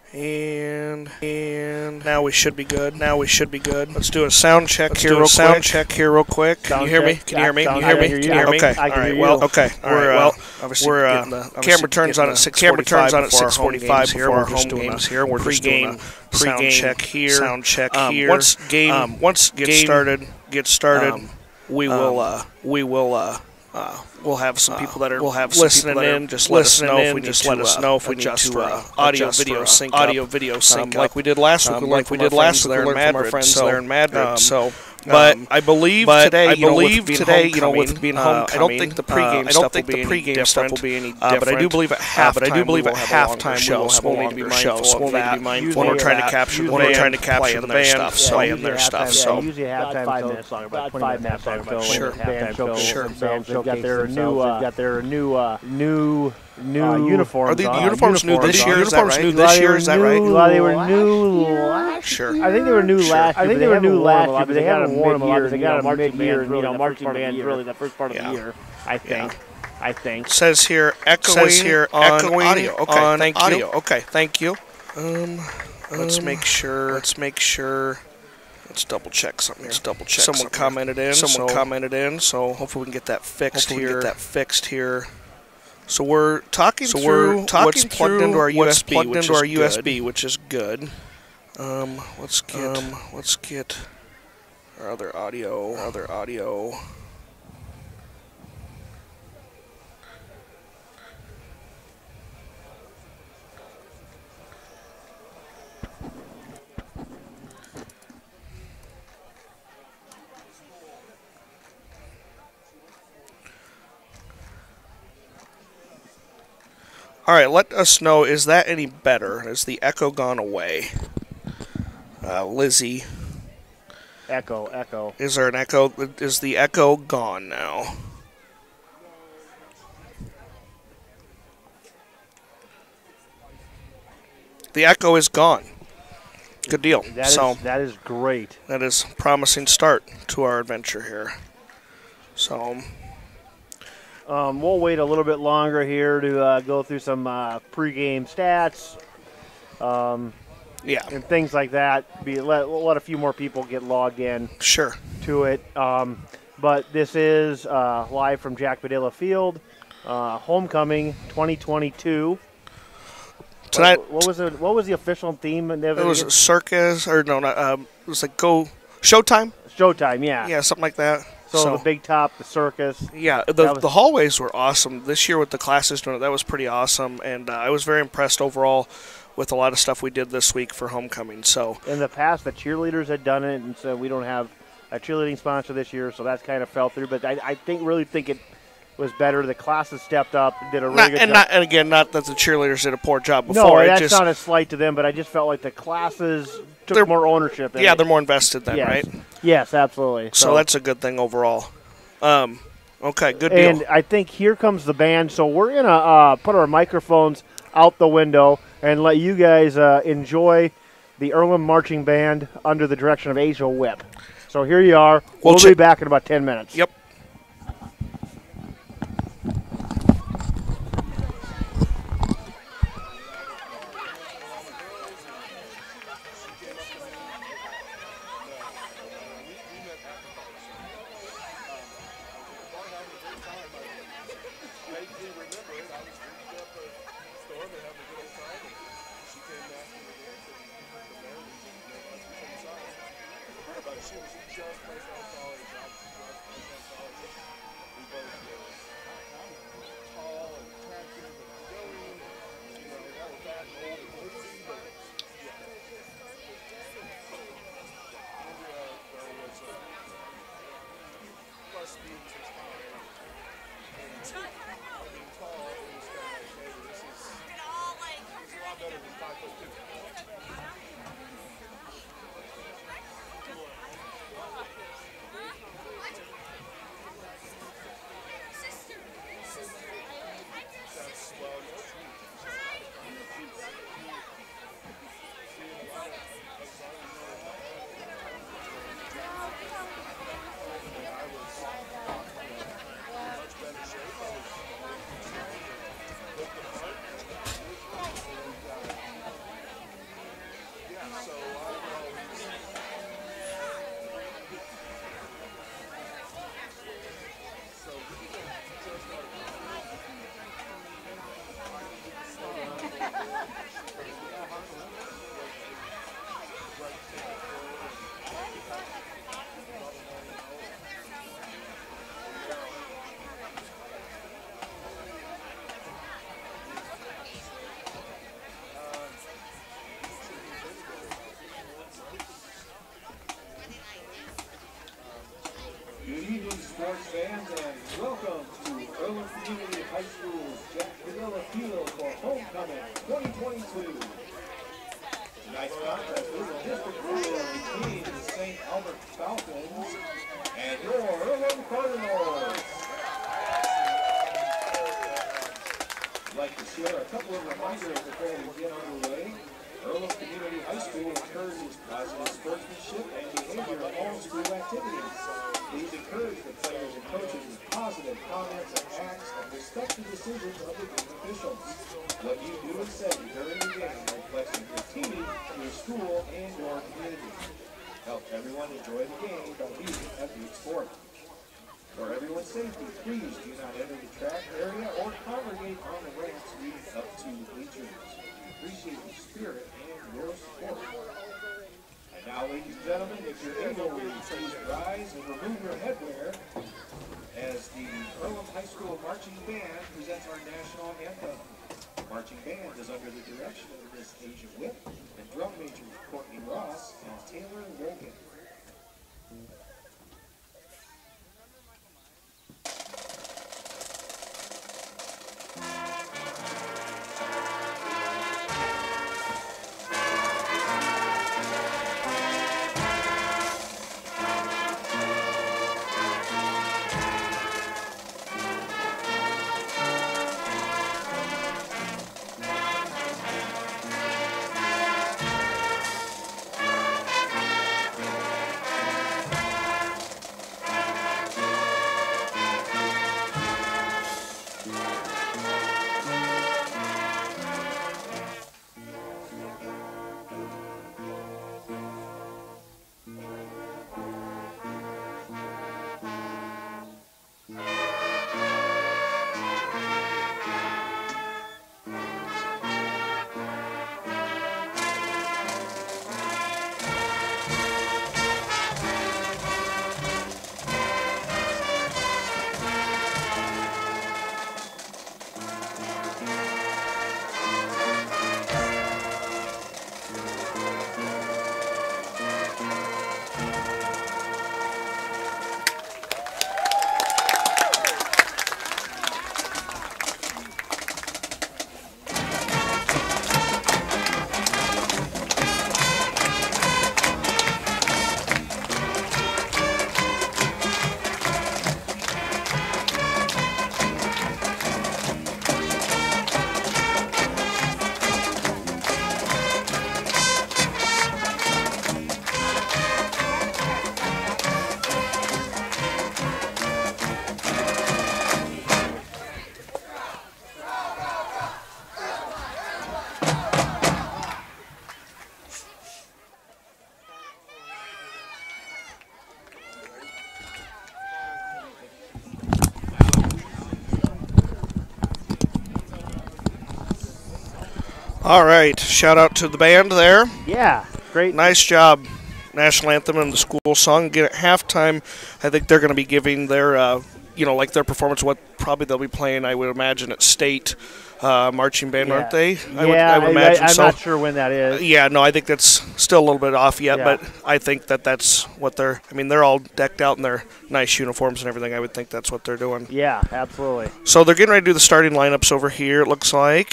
And now we should be good. Let's do a sound check here real quick. Can you hear me? Can you hear me? Can you hear me? Can you hear me? Okay. All right. Well, okay. Well, we're camera turns on at 6:45 here. We're home games here. We're just doing a sound check here. Once game gets started, we'll have some people that are listening in. Just let us know if we need to audio video sync like we did last week. Like we did last week. Learn from our friends there in Madrid. But I believe today, with being homecoming, I don't think the pregame stuff will be any different. But I do believe at halftime we will have a longer show. We'll need to be mindful of that when we're trying to capture the band, playing their stuff. So usually halftime 5 minutes long, about 5 minutes long. Sure. They've got their new uniforms. Are the uniforms new this year? Is that right? Well, they were new last year. I think they were new last year. But they haven't worn them a lot. They got a marching band, marching band really the first part of the year, I think. Says here echoing audio. Okay, thank you. Let's make sure. Let's double check something. Someone commented in. So hopefully we can get that fixed here. So we're talking through what's plugged into our USB, which is good. Let's get our other audio. All right, let us know, is that any better? Has the echo gone away? Lizzie. Echo. Is there an echo? Is the echo gone now? The echo is gone. Good deal. That is great. That is a promising start to our adventure here. So we'll wait a little bit longer here to go through some pregame stats. And things like that. Let a few more people get logged in. Sure. To it. But this is live from Jack Padilla Field, homecoming 2022. Tonight. What was the official theme? It was a circus, or no, not, it was like Showtime. Showtime, yeah. Yeah, something like that. So the big top, the circus. Yeah, the hallways were awesome this year with the classes doing it. That was pretty awesome, and I was very impressed overall with a lot of stuff we did this week for homecoming. So in the past, the cheerleaders had done it, and so we don't have a cheerleading sponsor this year, so that's kind of fell through. But I really think it was better. The classes stepped up, did a really good job. And again, not that the cheerleaders did a poor job before. No, that's not a slight to them, but I just felt like the classes took more ownership. Yeah, they're more invested then, right? Yes, absolutely. So that's a good thing overall. Okay, good deal. And I think here comes the band, so we're going to put our microphones out the window and let you guys enjoy the Earlham Marching Band under the direction of Asia Whip. So here you are. We'll be back in about 10 minutes. Yep. gentlemen, 2022. Tonight's contest is a district final between the St. Albert Falcons and your Earlham Cardinals. I'd like to share a couple of reminders before we get underway. Earlham Community High School encourages positive sportsmanship and behavior in all school activities. Please encourage the players and coaches with positive comments and acts and respect the decisions of the game officials. What you do and say during the game reflects on your team, your school, and your community. Help everyone enjoy the game by being a good sport. For everyone's safety, please do not enter the track area or congregate on the ramps leading up to bleachers. Appreciate your spirit and your support. And now, ladies and gentlemen, if you're able, will you please rise and remove your headwear as the Earlham High School Marching Band presents our national anthem. The marching band is under the direction of Miss Asia Whip and drum majors Courtney Ross and Taylor Logan. All right, shout out to the band there. Yeah, great. Nice job. National anthem and the school song. Again, at halftime, I think they're going to be giving their, like their performance, what probably they'll be playing, I would imagine, at State marching band, aren't they? I would imagine I'm so. not sure when that is. Yeah, no, I think that's still a little bit off yet, but I think that's what they're all decked out in their nice uniforms and everything. I would think that's what they're doing. Yeah, absolutely. So they're getting ready to do the starting lineups over here, it looks like.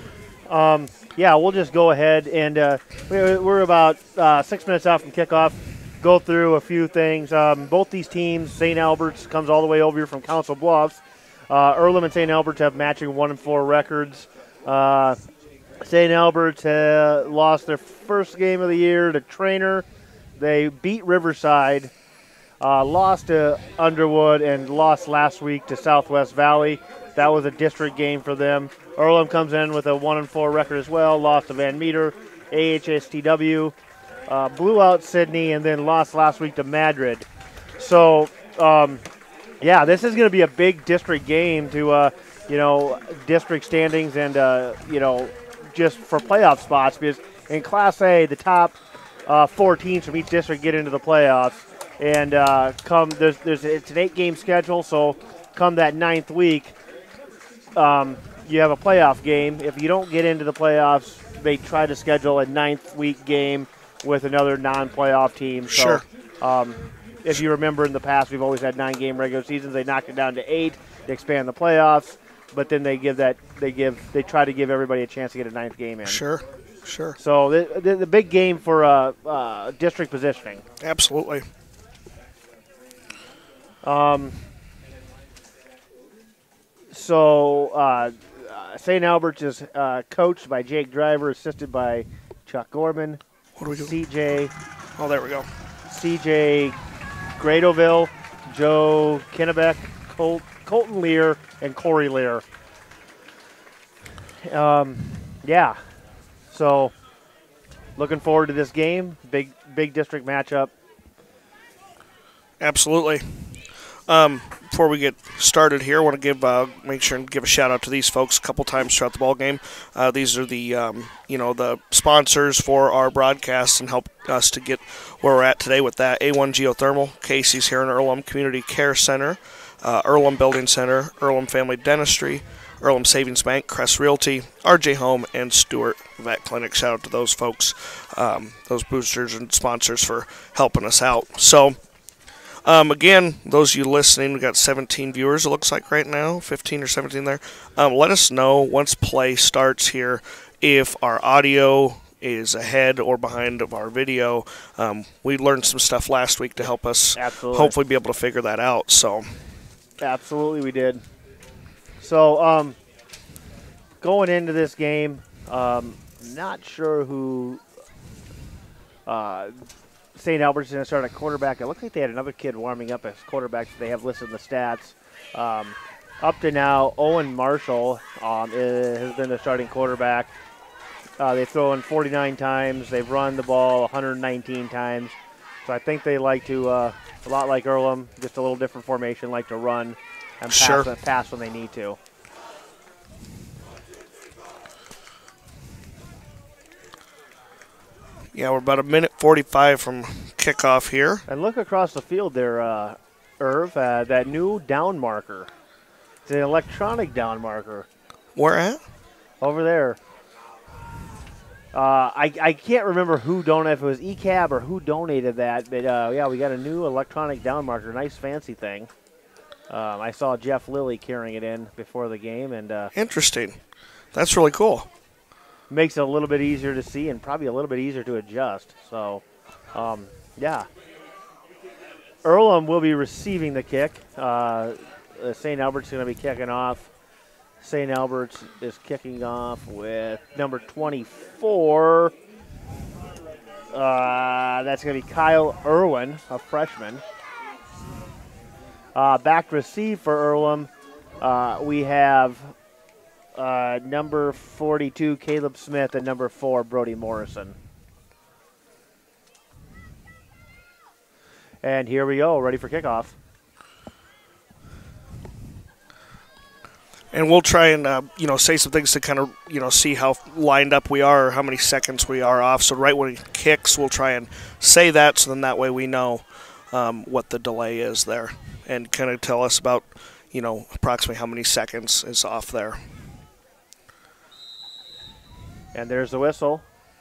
Yeah, we'll just go ahead and we're about 6 minutes out from kickoff. Go through a few things. Both these teams, St. Albert's comes all the way over here from Council Bluffs. Earlham and St. Albert's have matching 1-4 records. St. Albert's lost their first game of the year to Trainer. They beat Riverside, lost to Underwood, and lost last week to Southwest Valley. That was a district game for them. Earlham comes in with a 1-4 record as well, lost to Van Meter, AHSTW, blew out Sydney, and then lost last week to Madrid. So, this is going to be a big district game to, district standings and, just for playoff spots. Because in Class A, the top 4 teams from each district get into the playoffs. And it's an 8-game schedule, so come that 9th week, you have a playoff game. If you don't get into the playoffs, they try to schedule a 9th week game with another non-playoff team. Sure. So, if you remember in the past, we've always had 9-game regular seasons. They knocked it down to 8 to expand the playoffs. but then they try to give everybody a chance to get a 9th game in. Sure. So the big game for district positioning. Absolutely. So St. Albert's is coached by Jake Driver, assisted by Chuck Gorman. What do we do? CJ. Oh, there we go. CJ Gradoville, Joe Kennebeck, Colton Lear, and Corey Lear. Yeah. So looking forward to this game. Big district matchup. Absolutely. Before we get started here, I want to make sure and give a shout out to these folks a couple times throughout the ball game. These are the the sponsors for our broadcast and help us to get where we're at today with that. A1 Geothermal, Casey's here in Earlham Community Care Center, Earlham Building Center, Earlham Family Dentistry, Earlham Savings Bank, Crest Realty, RJ Home, and Stewart Vet Clinic. Shout out to those folks, those boosters and sponsors for helping us out. So. Again, those of you listening, we've got 17 viewers, it looks like right now, 15 or 17 there. Let us know once play starts here if our audio is ahead or behind of our video. We learned some stuff last week to help us hopefully be able to figure that out. So, absolutely we did. So, going into this game, not sure who St. Albert's is going to start at quarterback. It looks like they had another kid warming up as quarterback that they have listed in the stats. Up to now, Owen Marshall has been the starting quarterback. They've thrown 49 times. They've run the ball 119 times. So I think they like to, a lot like Earlham, just a little different formation, like to run and pass when they need to. Yeah, we're about a minute 45 from kickoff here. And look across the field there, Irv, that new down marker. It's an electronic down marker. Where at? Over there. I can't remember who donated, if it was ECAB or who donated that, but yeah, we got a new electronic down marker, nice fancy thing. I saw Jeff Lilly carrying it in before the game. And interesting. That's really cool. Makes it a little bit easier to see and probably a little bit easier to adjust. So, yeah. Earlham will be receiving the kick. St. Albert's going to be kicking off. St. Albert's is kicking off with number 24. That's going to be Kyle Irwin, a freshman. Back receive for Earlham. We have number 42, Caleb Smith, and number 4, Brody Morrison. And here we go, ready for kickoff. And we'll try and, say some things to kind of, see how lined up we are or how many seconds we are off. So right when he kicks, we'll try and say that so then that way we know what the delay is there and kind of tell us about, approximately how many seconds is off there. And there's the whistle.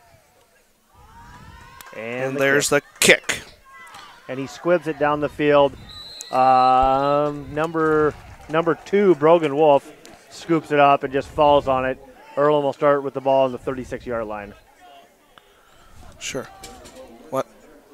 And there's the kick. And he squibs it down the field. Number 2, Brogan Wolf, scoops it up and just falls on it. Earlham will start with the ball on the 36-yard line. Sure. What?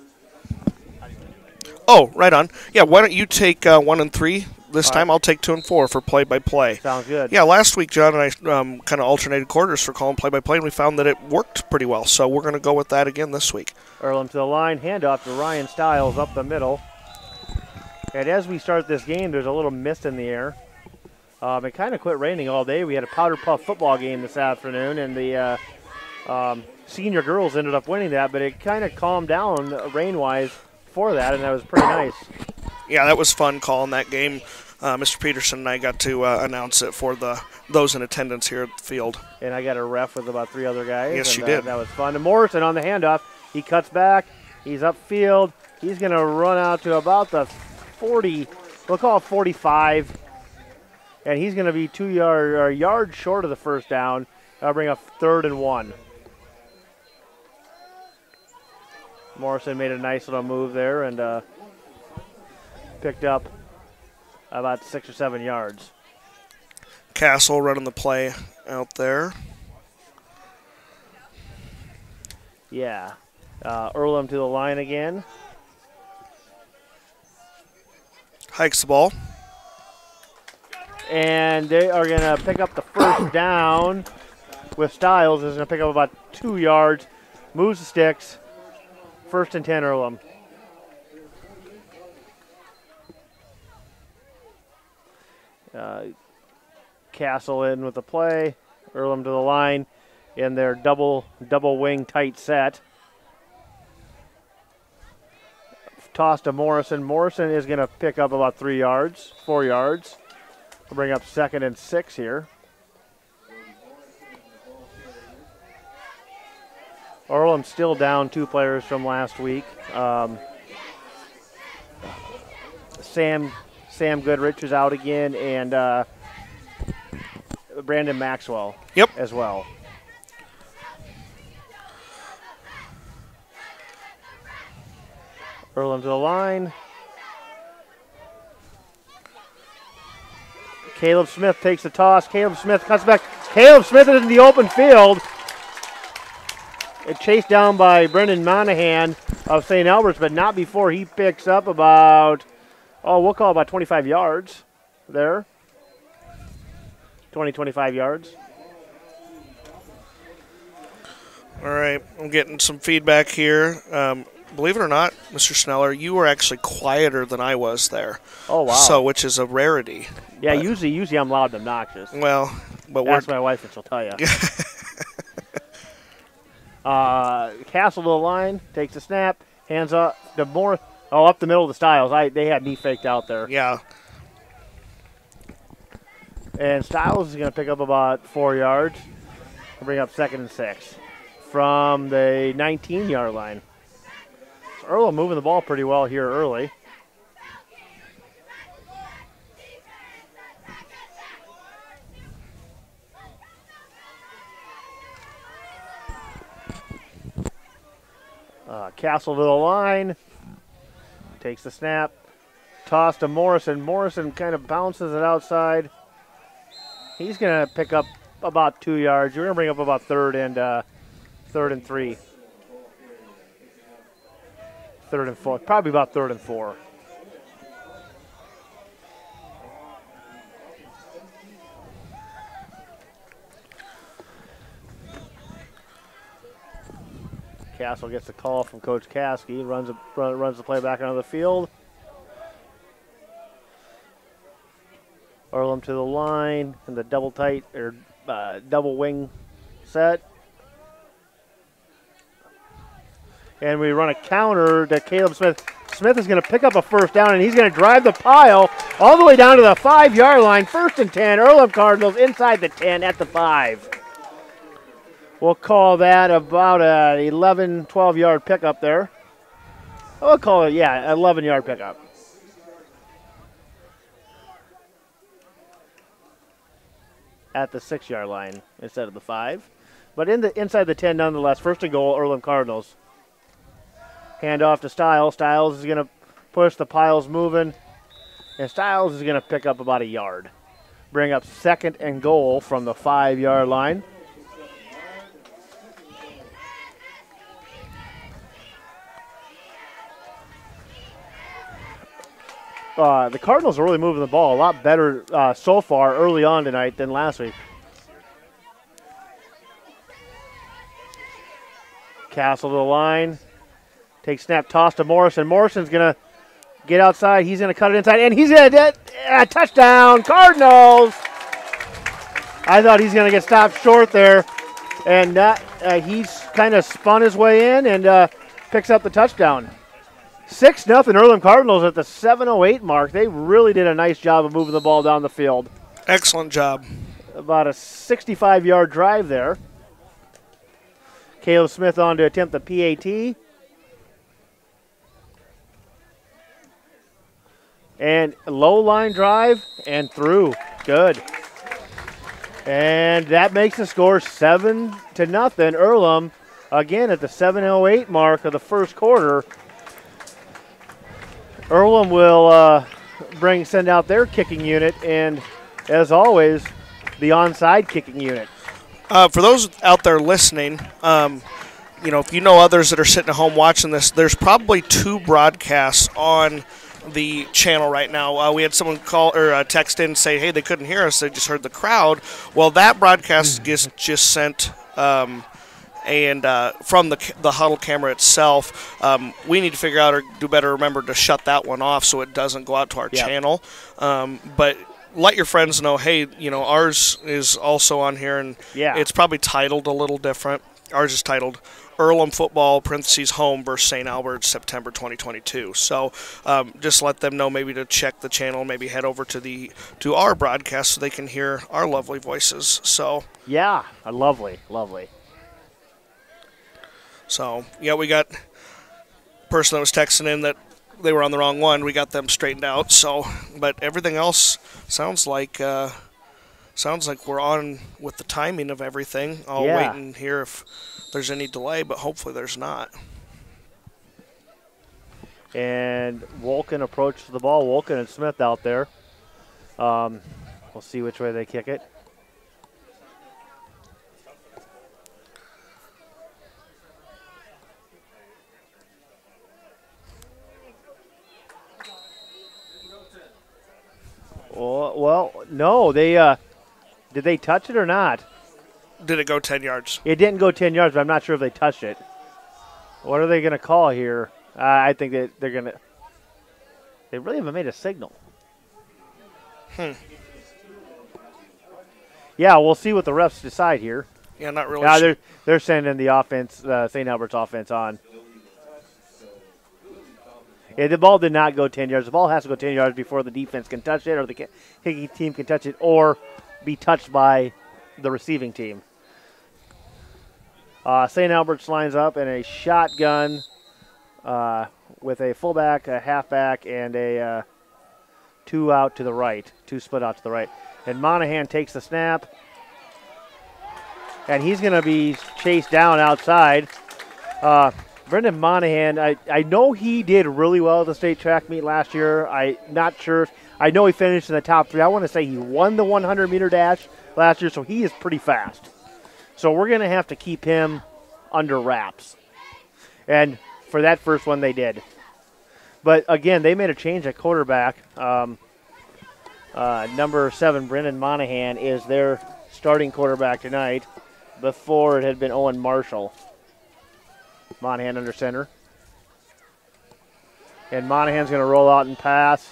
Oh, right on. Yeah, why don't you take 1 and 3 this time? I'll take 2 and 4 for play-by-play. Sounds good. Yeah, last week John and I kind of alternated quarters for calling play-by-play, and we found that it worked pretty well. So we're going to go with that again this week. Earlham to the line, handoff to Ryan Stiles up the middle. And as we start this game, there's a little mist in the air. It kind of quit raining all day. We had a Powder Puff football game this afternoon, and the senior girls ended up winning that, but it kind of calmed down rain-wise for that, and that was pretty nice. Yeah, that was fun calling that game. Mr. Peterson and I got to announce it for those in attendance here at the field. And I got a ref with about 3 other guys. Yes, and, you did. That was fun. And Morrison on the handoff. He cuts back. He's upfield. He's going to run out to about the 40, we'll call it 45. And he's going to be 2 yards short of the first down. That'll bring up 3rd and 1. Morrison made a nice little move there and picked up about 6 or 7 yards. Castle running the play out there. Yeah. Earlham to the line again. Hikes the ball. And they are going to pick up the first down with Styles. Is going to pick up about 2 yards. Moves the sticks. 1st and 10, Earlham. Castle in with the play. Earlham to the line in their double wing tight set. Toss to Morrison. Morrison is going to pick up about 4 yards. We'll bring up 2nd and 6 here. Earlham still down 2 players from last week. Sam Goodrich is out again, and Brandon Maxwell as well. Earlham to the line. Caleb Smith takes the toss. Caleb Smith cuts back. Caleb Smith is in the open field. Chased down by Brendan Monahan of St. Albert's, but not before he picks up about, we'll call about 25 yards there. 25 yards. All right, I'm getting some feedback here. Believe it or not, Mr. Sneller, you were actually quieter than I was there. Oh, wow. So, which is a rarity. Yeah, usually I'm loud and obnoxious. Well, but ask my wife and she'll tell you. Castle to the line, takes a snap, hands up to Moore. Up the middle of the Styles. They had me faked out there. Yeah. And Styles is going to pick up about 4 yards. Bring up 2nd and 6 from the 19-yard line. So Earlham moving the ball pretty well here early. Castle to the line. Takes the snap. Toss to Morrison. Morrison kind of bounces it outside. He's going to pick up about 2 yards. You're going to bring up about 3rd and 3. 3rd and 4. Probably about 3rd and 4. Castle gets a call from Coach Caskey. Runs the play back onto the field. Earlham to the line in the double wing set. And we run a counter to Caleb Smith. Smith is going to pick up a 1st down, and he's going to drive the pile all the way down to the 5-yard line. 1st and 10. Earlham Cardinals inside the 10 at the 5. We'll call that about an 11, 12-yard pickup there. We'll call it, 11-yard pickup. At the 6-yard line instead of the 5. But inside the 10 nonetheless. 1st and goal, Earlham Cardinals. Hand off to Styles. Styles is going to push. The pile's moving. And Styles is going to pick up about a yard. Bring up 2nd and goal from the 5-yard line. The Cardinals are really moving the ball a lot better so far early on tonight than last week. Castle to the line. Takes snap, toss to Morrison. Morrison's going to get outside. He's going to cut it inside, and he's going to touchdown, Cardinals! I thought he's going to get stopped short there, and he's kind of spun his way in and picks up the touchdown. 6-0 Earlham Cardinals at the 7:08 mark. They really did a nice job of moving the ball down the field. Excellent job. About a 65-yard drive there. Caleb Smith on to attempt the PAT. And low line drive and through. Good. And that makes the score 7-0. Earlham again at the 7:08 mark of the first quarter. Earlham will send out their kicking unit, and as always, the onside kicking unit. For those out there listening, if you know others that are sitting at home watching this, there's probably 2 broadcasts on the channel right now. We had someone call or text in and say, hey, they couldn't hear us. They just heard the crowd. Well, that broadcast gets just sent from the huddle camera itself. We need to figure out or do better remember to shut that one off so it doesn't go out to our channel. But let your friends know, hey, ours is also on here, and it's probably titled a little different. Ours is titled Earlham Football, home versus St. Albert, September 2022. So just let them know maybe to check the channel, maybe head over to our broadcast so they can hear our lovely voices. So yeah, lovely. So, we got a person that was texting in that they were on the wrong one. We got them straightened out. So, but everything else sounds like we're on with the timing of everything. I'll wait and hear if there's any delay, but hopefully there's not. And Wolken approaches the ball. Wolken and Smith out there. We'll see which way they kick it. Well, no, they did they touch it or not? Did it go 10 yards? It didn't go 10 yards, but I'm not sure if they touched it. What are they going to call here? I think that they're going to – they really haven't made a signal. Yeah, we'll see what the refs decide here. Yeah, not really sure. They're sending the offense, St. Albert's offense on. Yeah, the ball did not go 10 yards. The ball has to go 10 yards before the defense can touch it or the kicking team can touch it or be touched by the receiving team. St. Albert's lines up in a shotgun with a fullback, a halfback, and a 2 out to the right, 2 split out to the right. And Monahan takes the snap, and he's going to be chased down outside. Brendan Monahan, I know he did really well at the state track meet last year. I'm not sure. I know he finished in the top 3. I want to say he won the 100-meter dash last year, so he is pretty fast. So we're going to have to keep him under wraps. And for that first one, they did. But, again, they made a change at quarterback. Number 7, Brendan Monahan, is their starting quarterback tonight. Before it had been Owen Marshall. Monahan under center. And Monahan's going to roll out and pass.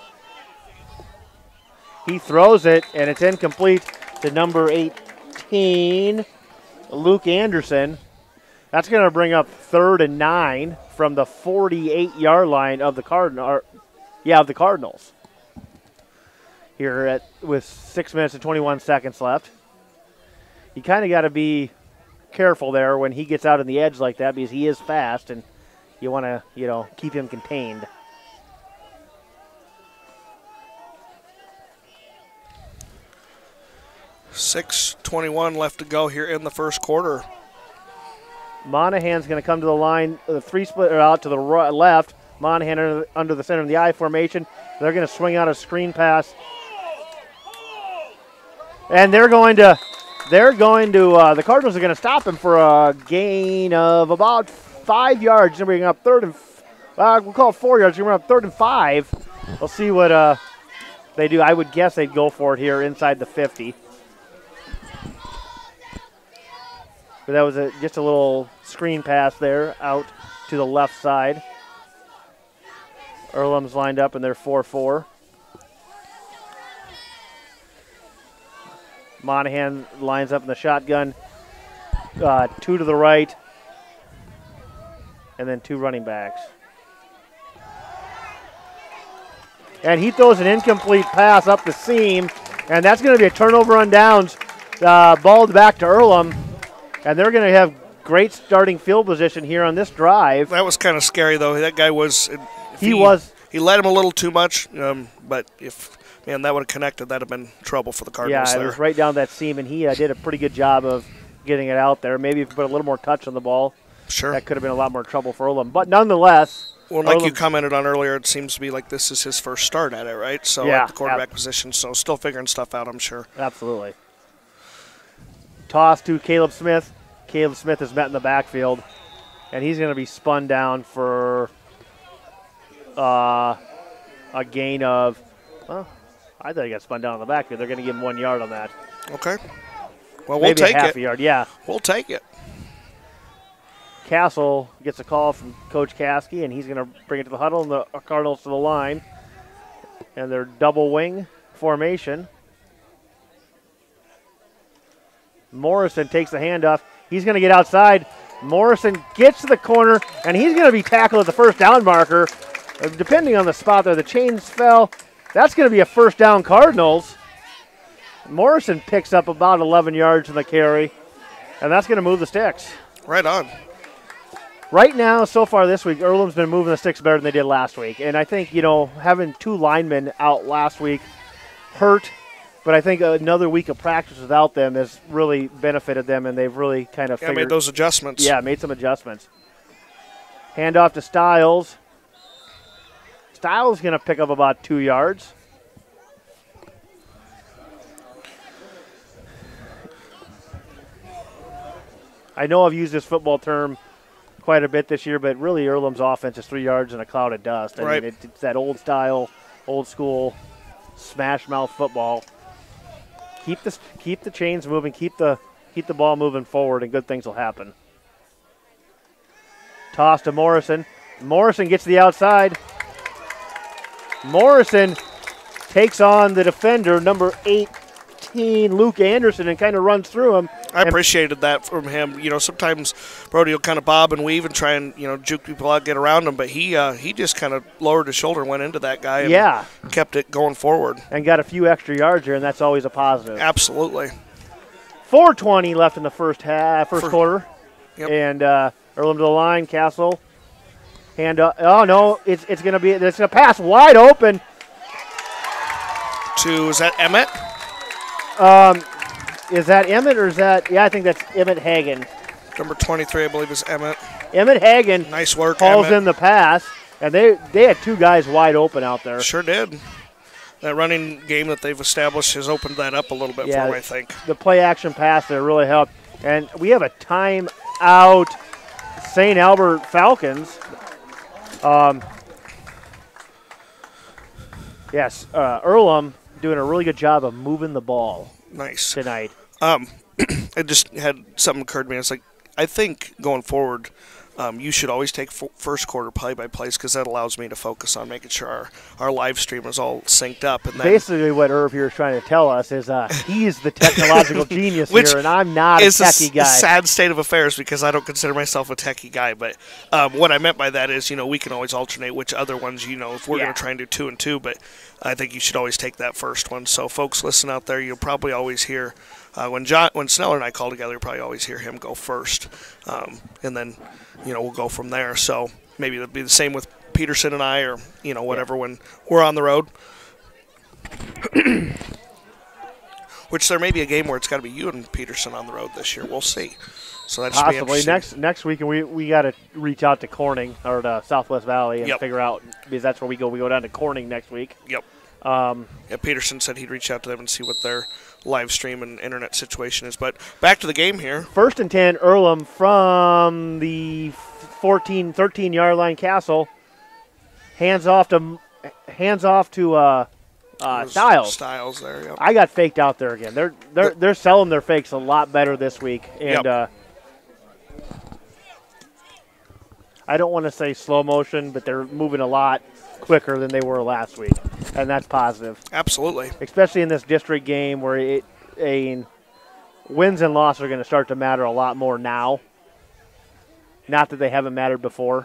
He throws it, and it's incomplete to number 18, Luke Anderson. That's going to bring up 3rd and 9 from the 48-yard line of the Cardinals. Here with 6 minutes and 21 seconds left. You kind of got to be careful there when he gets out on the edge like that because he is fast and you want to, keep him contained. .6:21 left to go here in the first quarter. Monahan's going to come to the line, the 3-splitter out to the left. Monahan under the center of the I formation. They're going to swing out a screen pass. And the Cardinals are going to stop him for a gain of about 5 yards. They're bringing up we'll call it 4 yards. They're bringing up 3rd and 5. We'll see what they do. I would guess they'd go for it here inside the 50. But that was just a little screen pass there out to the left side. Earlham's lined up and they're 4-4. Monahan lines up in the shotgun. 2 to the right. And then 2 running backs. And he throws an incomplete pass up the seam. And that's going to be a turnover on downs. Ball back to Earlham. And they're going to have great starting field position here on this drive. That was kind of scary, though. That guy was. He let him a little too much, but if that would have connected, that would have been trouble for the Cardinals. Yeah, it was right down that seam, and he did a pretty good job of getting it out there. Maybe if you put a little more touch on the ball, that could have been a lot more trouble for Earlham. But nonetheless. Well, like you commented on earlier, it seems to be like this is his first start at it, right? So at the quarterback position, so still figuring stuff out, I'm sure. Absolutely. Toss to Caleb Smith. Caleb Smith is met in the backfield, and he's going to be spun down for a gain of, well, I thought he got spun down in the backfield. They're going to give him 1 yard on that. Okay. Well, Maybe we'll take half it. A yard, yeah. We'll take it. Castle gets a call from Coach Caskey, and he's going to bring it to the huddle, and the Cardinals to the line. And their double wing formation. Morrison takes the handoff. He's going to get outside. Morrison gets to the corner, and he's going to be tackled at the first down marker. Depending on the spot there, the chains fell. That's going to be a first down Cardinals. Morrison picks up about 11 yards in the carry, and that's going to move the sticks. Right on. Right now, so far this week, Earlham's been moving the sticks better than they did last week. And I think, having 2 linemen out last week hurt, but I think another week of practice without them has really benefited them, and they've really kind of made those adjustments. Yeah, made some adjustments. Handoff to Stiles. Stiles going to pick up about 2 yards. I know I've used this football term quite a bit this year, but really Earlham's offense is 3 yards in a cloud of dust. I mean, it's that old style, old school, smash mouth football. Keep the chains moving, keep the ball moving forward, and good things will happen. Toss to Morrison. Morrison gets to the outside. Morrison takes on the defender, number 18, Luke Anderson, and kind of runs through him. I appreciated that from him. Sometimes Brody will kind of bob and weave and try and, juke people out, get around him, but he just kind of lowered his shoulder and went into that guy and kept it going forward. And got a few extra yards here, and that's always a positive. Absolutely. 4:20 left in the first quarter. Yep. And Earlham to the line, Castle. Hand up. Oh, no, it's going to pass wide open. Is that Emmett? Is that Emmett or is that? Yeah, I think that's Emmett Hagan. Number 23, I believe, is Emmett. Emmett Hagan. Nice work, calls Emmett. in the pass, and they had 2 guys wide open out there. Sure did. That running game that they've established has opened that up a little bit for them, I think. The play-action pass there really helped. And we have a timeout, St. Albert Falcons. Yes, Earlham doing a really good job of moving the ball. Nice tonight. I just had something occurred to me. It's like, I think going forward, you should always take first quarter play-by-plays because that allows me to focus on making sure our live stream is all synced up. And then basically what Irv here is trying to tell us is he's the technological genius here, and I'm not a techie guy. It's a sad state of affairs because I don't consider myself a techie guy. But what I meant by that is, we can always alternate which other ones, if we're going to try and do 2 and 2. But I think you should always take that first one. So folks, listen out there. You'll probably always hear when Sneller and I call together, you'll probably always hear him go first, and then we'll go from there. So maybe it'll be the same with Peterson and I, or whatever when we're on the road. Which there may be a game where it's got to be you and Peterson on the road this year. We'll see. So that's possibly next week, and we got to reach out to Corning or to Southwest Valley and figure out, because that's where we go. We go down to Corning next week. Yep. Peterson said he'd reach out to them and see what their live stream and internet situation is. But back to the game here. 1st and 10, Earlham from the 13-yard line. Castle hands off to Stiles. Stiles there. Yep. I got faked out there again. They're selling their fakes a lot better this week, and I don't want to say slow motion, but they're moving a lot quicker than they were last week, and that's positive. Absolutely. Especially in this district game where wins and losses are going to start to matter a lot more now. Not that they haven't mattered before.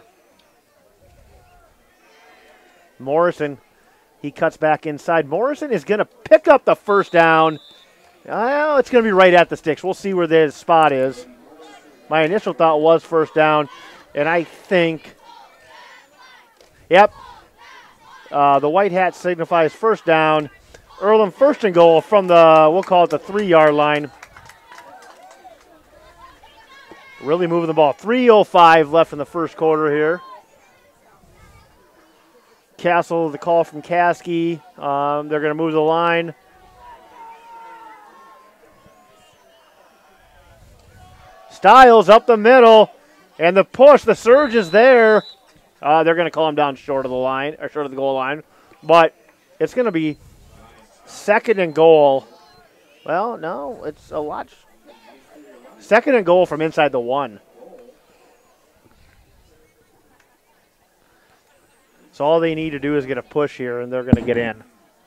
Morrison, he cuts back inside. Morrison is going to pick up the first down. Well, it's going to be right at the sticks. We'll see where the spot is. My initial thought was first down, and I think, the white hat signifies first down. Earlham 1st and goal from we'll call it the 3-yard line. Really moving the ball. 3:05 left in the first quarter here. Castle, the call from Caskey. They're going to move the line. Stiles up the middle, and the push, the surge is there. They're going to call him down short of the line, or short of the goal line. But it's going to be 2nd and goal. Well, no, it's a lot. 2nd and goal from inside the 1. So all they need to do is get a push here, and they're going to get in.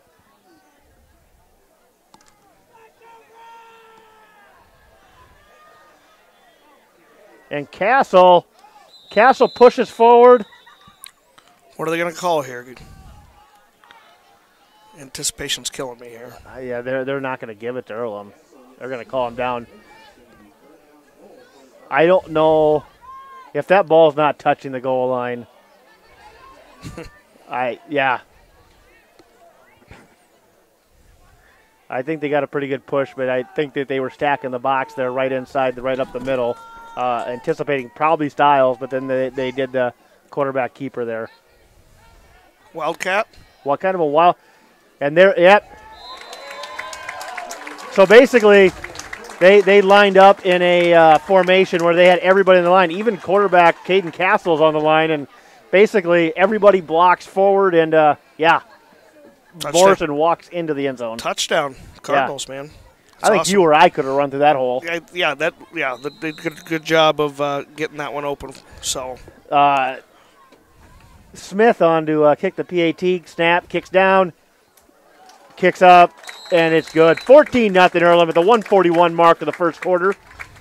And Castle pushes forward. What are they going to call here? Anticipation's killing me here. Yeah, they're not going to give it to Earlham. They're going to call him down. I don't know if that ball's not touching the goal line. Yeah. I think they got a pretty good push, but I think that they were stacking the box there right inside, right up the middle, anticipating probably Stiles, but then they did the quarterback keeper there. Wildcat? What kind of a wild? And there, yep. So basically, they lined up in a formation where they had everybody in the line. Even quarterback Caden Castle's on the line, and basically everybody blocks forward, and yeah, Morrison walks into the end zone. Touchdown, Cardinals, man. That's I think awesome. You or I could have run through that hole. They did good job of getting that one open. So Smith on to kick the PAT, snap, kicks down, kicks up, and it's good. 14-0 Earlham at the 1:41 mark of the first quarter.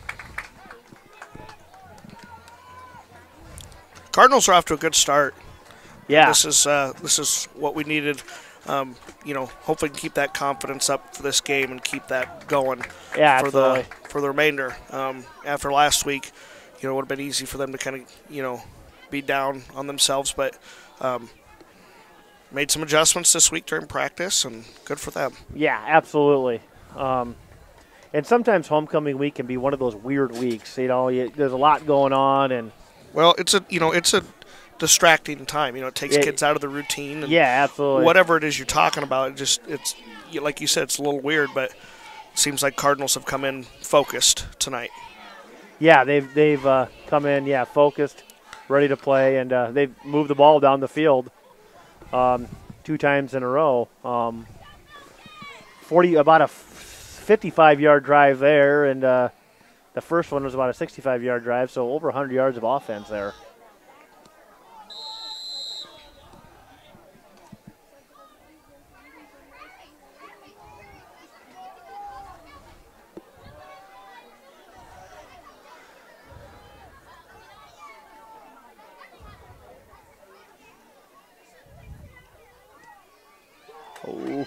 Cardinals are off to a good start. Yeah, this is what we needed. Hopefully keep that confidence up for this game and keep that going. Yeah, for the remainder. After last week, it would have been easy for them to kind of be down on themselves, but made some adjustments this week during practice, and good for them. Yeah, absolutely. And sometimes homecoming week can be one of those weird weeks. There's a lot going on, and it's a distracting time. It takes kids out of the routine. And yeah, absolutely. Whatever it is you're talking about, it's like you said, it's a little weird, but it seems like Cardinals have come in focused tonight. Yeah, they've come in, focused, ready to play, and they've moved the ball down the field 2 times in a row. About a 55-yard drive there, and the first one was about a 65-yard drive, so over 100 yards of offense there. Oh.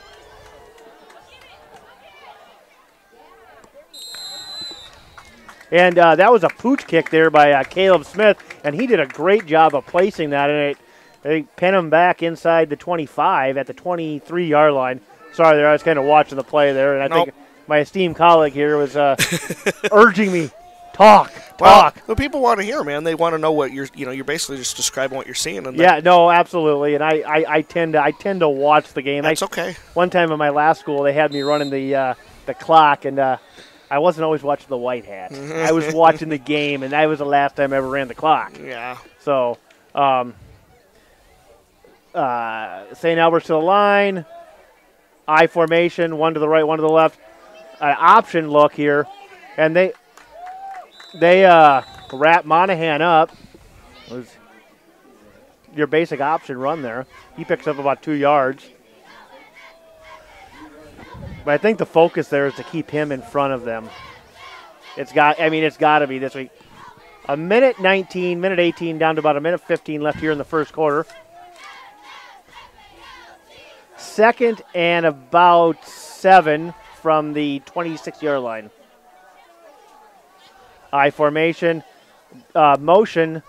And that was a pooch kick there by Caleb Smith, and he did a great job of placing that, and they pin him back inside the 25 at the 23-yard line. Sorry there, I was kind of watching the play there, and I think my esteemed colleague here was urging me, talk. Well, people want to hear, man. They want to know what you're basically just describing what you're seeing. And yeah, no, absolutely. And I tend to watch the game. That's okay. One time in my last school, they had me running the clock, and I wasn't always watching the white hat. I was watching the game, and that was the last time I ever ran the clock. Yeah. So, St. Albert's to the line, I formation, one to the right, one to the left. An option look here, and they wrap Monahan up. It was your basic option run there. He picks up about 2 yards. But I think the focus there is to keep him in front of them. It's got to be this week. A minute 19, minute 18, down to about a minute 15 left here in the first quarter. 2nd and about 7 from the 26-yard line. I formation, motion,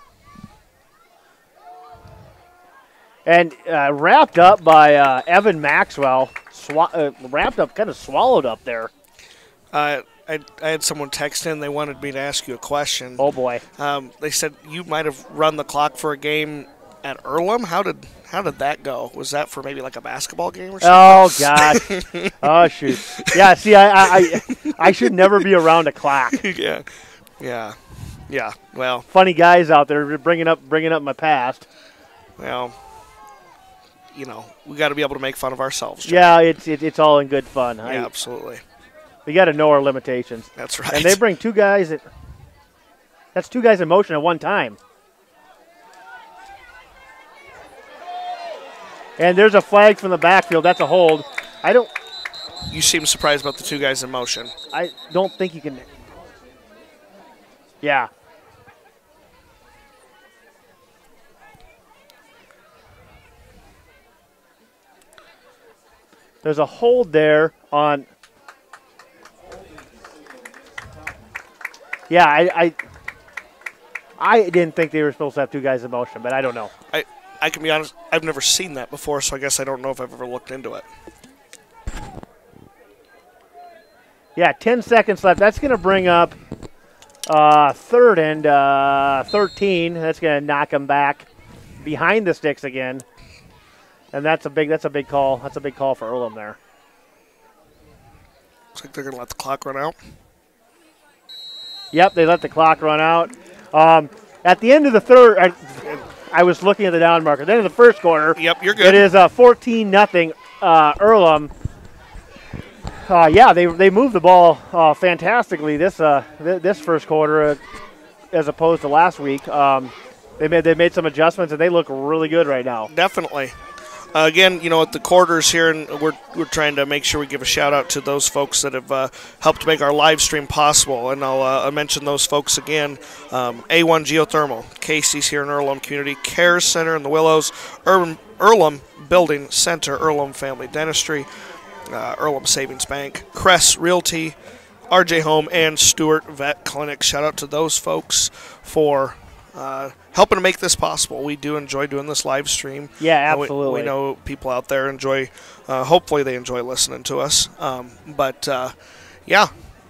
and wrapped up by Evan Maxwell. Wrapped up, kind of swallowed up there. I had someone text in. They wanted me to ask you a question. Oh boy! They said you might have run the clock for a game at Earlham. How did that go? Was that for maybe like a basketball game or something? Oh gosh! Oh shoot! Yeah. See, I should never be around a clock. Yeah. Yeah, well. Funny guys out there bringing up my past. Well, you know, we got to be able to make fun of ourselves. John. Yeah, it's all in good fun. Yeah, absolutely. We got to know our limitations. That's right. And they bring two guys. That's two guys in motion at one time. And there's a flag from the backfield. That's a hold. You seem surprised about the two guys in motion. I don't think you can. Yeah. There's a hold there on. Yeah, I didn't think they were supposed to have two guys in motion, but I don't know. I can be honest, I've never seen that before, so I guess I don't know if I've ever looked into it. Yeah, 10 seconds left. That's going to bring up third and 13. That's going to knock them back behind the sticks again. And that's a big call. That's a big call for Earlham there. Looks like they're going to let the clock run out. Yep, they let the clock run out. At the end of the third, I was looking at the down marker. At the end of the first quarter, yep, you're good. It is 14-0 Earlham. Yeah, they moved the ball fantastically this first quarter as opposed to last week. They made some adjustments and they look really good right now. Definitely. Again, you know, at the quarters here, and we're trying to make sure we give a shout out to those folks that have helped make our live stream possible. And I'll mention those folks again: A1 Geothermal, Casey's here in Earlham Community Care Center in the Willows, Earlham Building Center, Earlham Family Dentistry, Earlham Savings Bank, Crest Realty, RJ Home, and Stewart Vet Clinic. Shout out to those folks for helping to make this possible. We do enjoy doing this live stream. Yeah, absolutely. We know people out there enjoy, hopefully they enjoy listening to us. Yeah.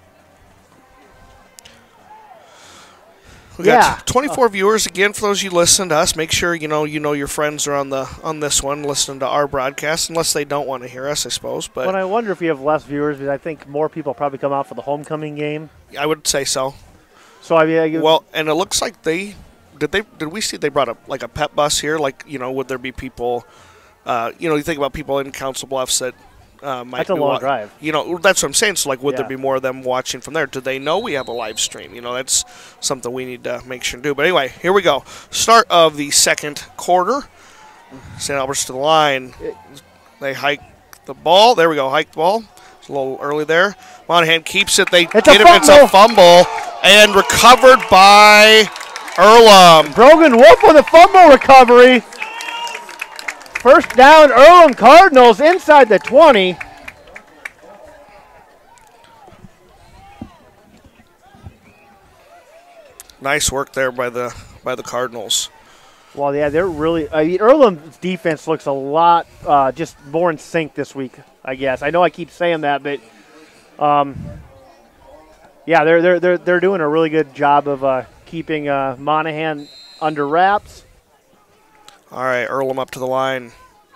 We got 24 viewers again. For those of you listening to us, make sure you know your friends are on this one listening to our broadcast, unless they don't want to hear us, I suppose. But I wonder if we have less viewers because I think more people probably come out for the homecoming game. I would say so. So I mean, and it looks like did we see they brought a pep bus here? Like, you know, would there be people? You think about people in Council Bluffs that might. That's a long drive. You know, that's what I'm saying. So, like, would there be more of them watching from there? Do they know we have a live stream? You know, that's something we need to make sure and do. But anyway, here we go. Start of the second quarter. St. Albert's to the line. They hike the ball. There we go. Hike the ball. It's a little early there. Monahan keeps it. They get it. It's a fumble and recovered by Earlham. Brogan Wolf with a fumble recovery. First down, Earlham Cardinals inside the 20. Nice work there by the Cardinals. Well, yeah, they're really. Earlham's defense looks a lot just more in sync this week. I guess I know I keep saying that, but yeah, they're doing a really good job of keeping Monahan under wraps. All right, Earlham up to the line.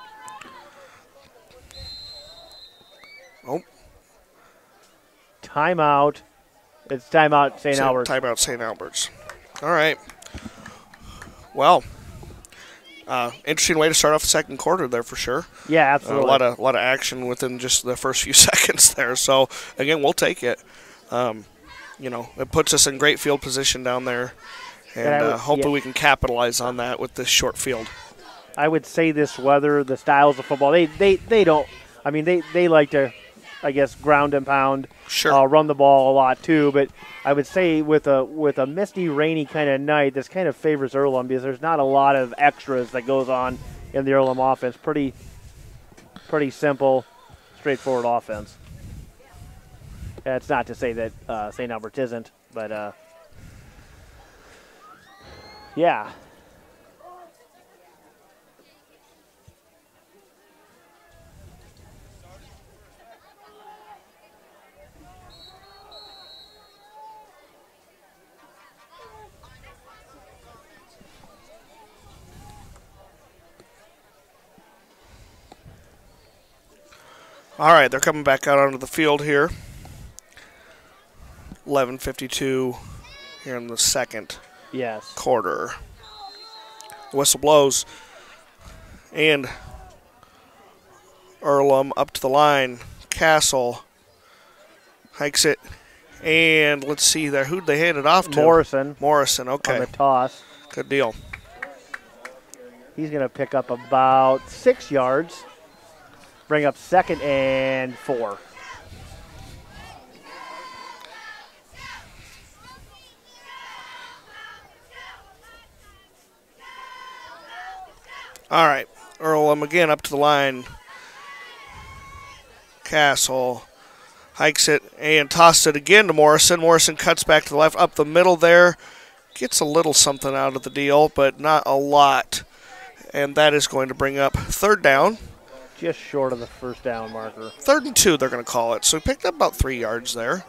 Oh. Timeout. It's timeout St. Albert's. Timeout St. Albert's. All right. Well, interesting way to start off the second quarter there for sure. Yeah, absolutely. A lot of action within just the first few seconds there. So, again, we'll take it. It puts us in great field position down there. And hopefully we can capitalize on that with this short field. I would say this weather, the styles of football, they don't. I mean, they like to, I guess, ground and pound. Sure. Run the ball a lot too, but I would say with a misty, rainy kind of night, this kind of favors Earlham because there's not a lot of extras that goes on in the Earlham offense. Pretty simple, straightforward offense. It's not to say that St. Albert's isn't, but yeah. All right, they're coming back out onto the field here. 11:52 here in the second Yes. quarter. The whistle blows, and Earlham up to the line. Castle hikes it, and let's see there. Who'd they hand it off to? Morrison. Morrison, okay. On the toss. Good deal. He's going to pick up about 6 yards. Bring up 2nd and 4. All right, Earlham again up to the line. Castle hikes it and tosses it again to Morrison. Morrison cuts back to the left, up the middle there. Gets a little something out of the deal, but not a lot. And that is going to bring up 3rd down. Just short of the 1st down marker. 3rd and 2, they're going to call it. So he picked up about 3 yards there.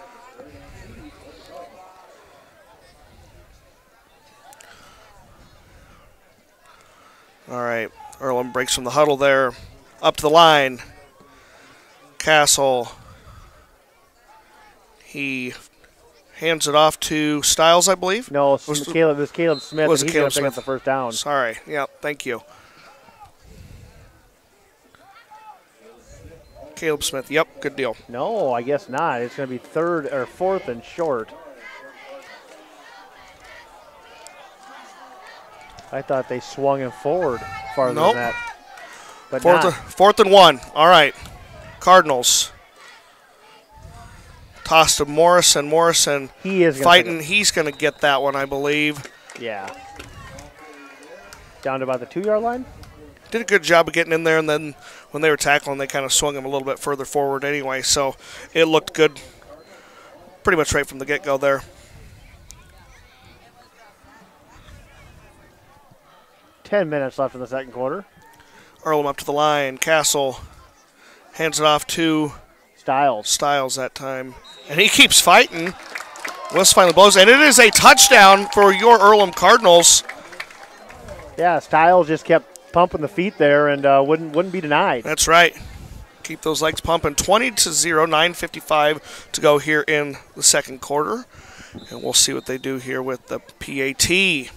All right, Earlham breaks from the huddle there. Up to the line. Castle. He hands it off to Stiles, I believe. No, it was Caleb Smith. Was and it he's going Caleb to pick up Smith? the 1st down. Sorry. Yeah, thank you. Caleb Smith. Yep, good deal. No, I guess not. It's going to be 3rd or 4th and short. I thought they swung him forward farther than that. But 4th and 1. All right. Cardinals. Toss to Morrison. Morrison he is fighting. He's going to get that one, I believe. Yeah. Down to about the 2-yard line? Did a good job of getting in there, and then when they were tackling, they kind of swung him a little bit further forward anyway, so it looked good pretty much right from the get-go there. 10 minutes left in the 2nd quarter. Earlham up to the line. Castle hands it off to Stiles that time. And he keeps fighting. West finally blows, and it is a touchdown for your Earlham Cardinals. Yeah, Stiles just kept pumping the feet there and wouldn't be denied. That's right. Keep those legs pumping. 20-0, 9:55 to go here in the 2nd quarter. And we'll see what they do here with the PAT.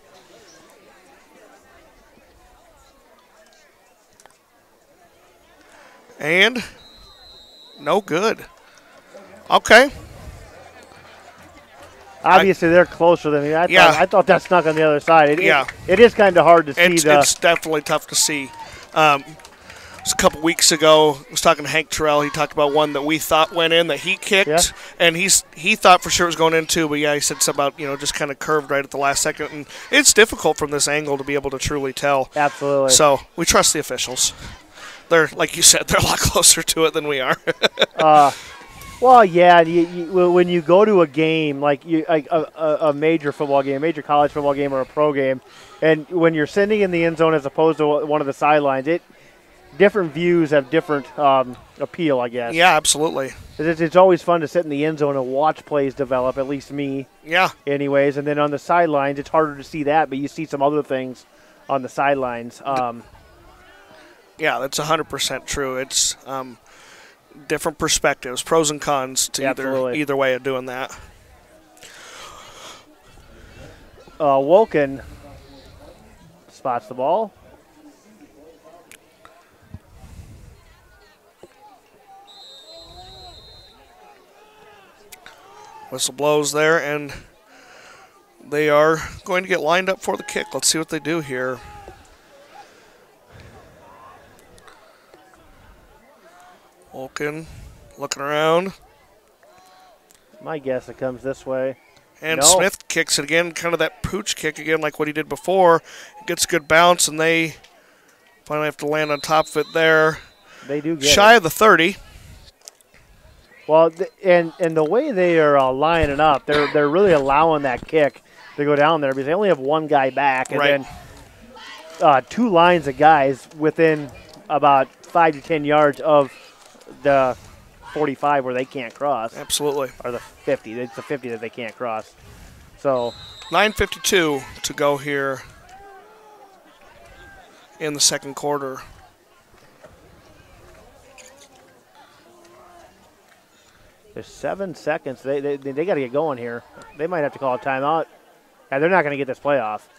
And no good. Okay. Obviously, they're closer than me. I thought that snuck on the other side. It is kind of hard to see. It's definitely tough to see. It was a couple weeks ago. I was talking to Hank Terrell. He talked about one that we thought went in that he kicked, and he thought for sure it was going in too. But yeah, he said something about just kind of curved right at the last second, and it's difficult from this angle to be able to truly tell. Absolutely. So we trust the officials. They're, like you said, they're a lot closer to it than we are. Well, yeah. When you go to a game like a major football game, a major college football game, or a pro game, and when you're sitting in the end zone as opposed to one of the sidelines, different views have different appeal, I guess. Yeah, absolutely. It's always fun to sit in the end zone and watch plays develop. At least me. Yeah. Anyways, and then on the sidelines, it's harder to see that, but you see some other things on the sidelines. Yeah, that's 100% true. It's different perspectives, pros and cons to either way of doing that. Woken spots the ball. Whistle blows there, and they are going to get lined up for the kick. Let's see what they do here. Woken looking around. My guess it comes this way. And Smith kicks it again, kind of that pooch kick again like what he did before. Gets a good bounce, and they finally have to land on top of it there. They do get shy of the 30. Well, and the way they are lining up, they're really allowing that kick to go down there because they only have one guy back, and then 2 lines of guys within about 5 to 10 yards of the 45 where they can't cross. Absolutely. Or the 50. It's the 50 that they can't cross. So 9:52 to go here in the 2nd quarter. There's 7 seconds. They got to get going here. They might have to call a timeout. Yeah, they're not going to get this play off.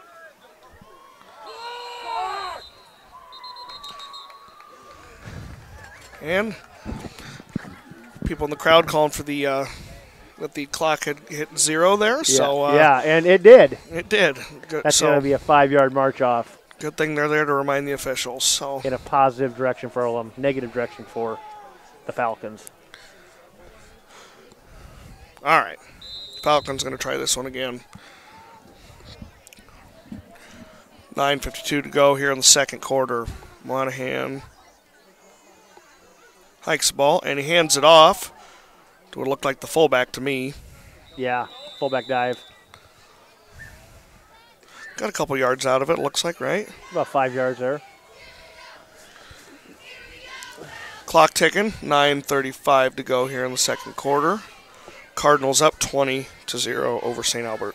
And people in the crowd calling for the that the clock had hit 0 there. Yeah, So yeah, and it did. It did. Good. That's going to be a 5-yard march off. Good thing they're there to remind the officials. So in a positive direction for Earlham, negative direction for the Falcons. All right, Falcons going to try this one again. 9:52 to go here in the second quarter. Monahan hikes the ball and he hands it off to what looked like the fullback to me. Yeah, fullback dive. Got a couple yards out of it, looks like, right? About 5 yards there. Clock ticking, 9:35 to go here in the second quarter. Cardinals up 20-0 over St. Albert.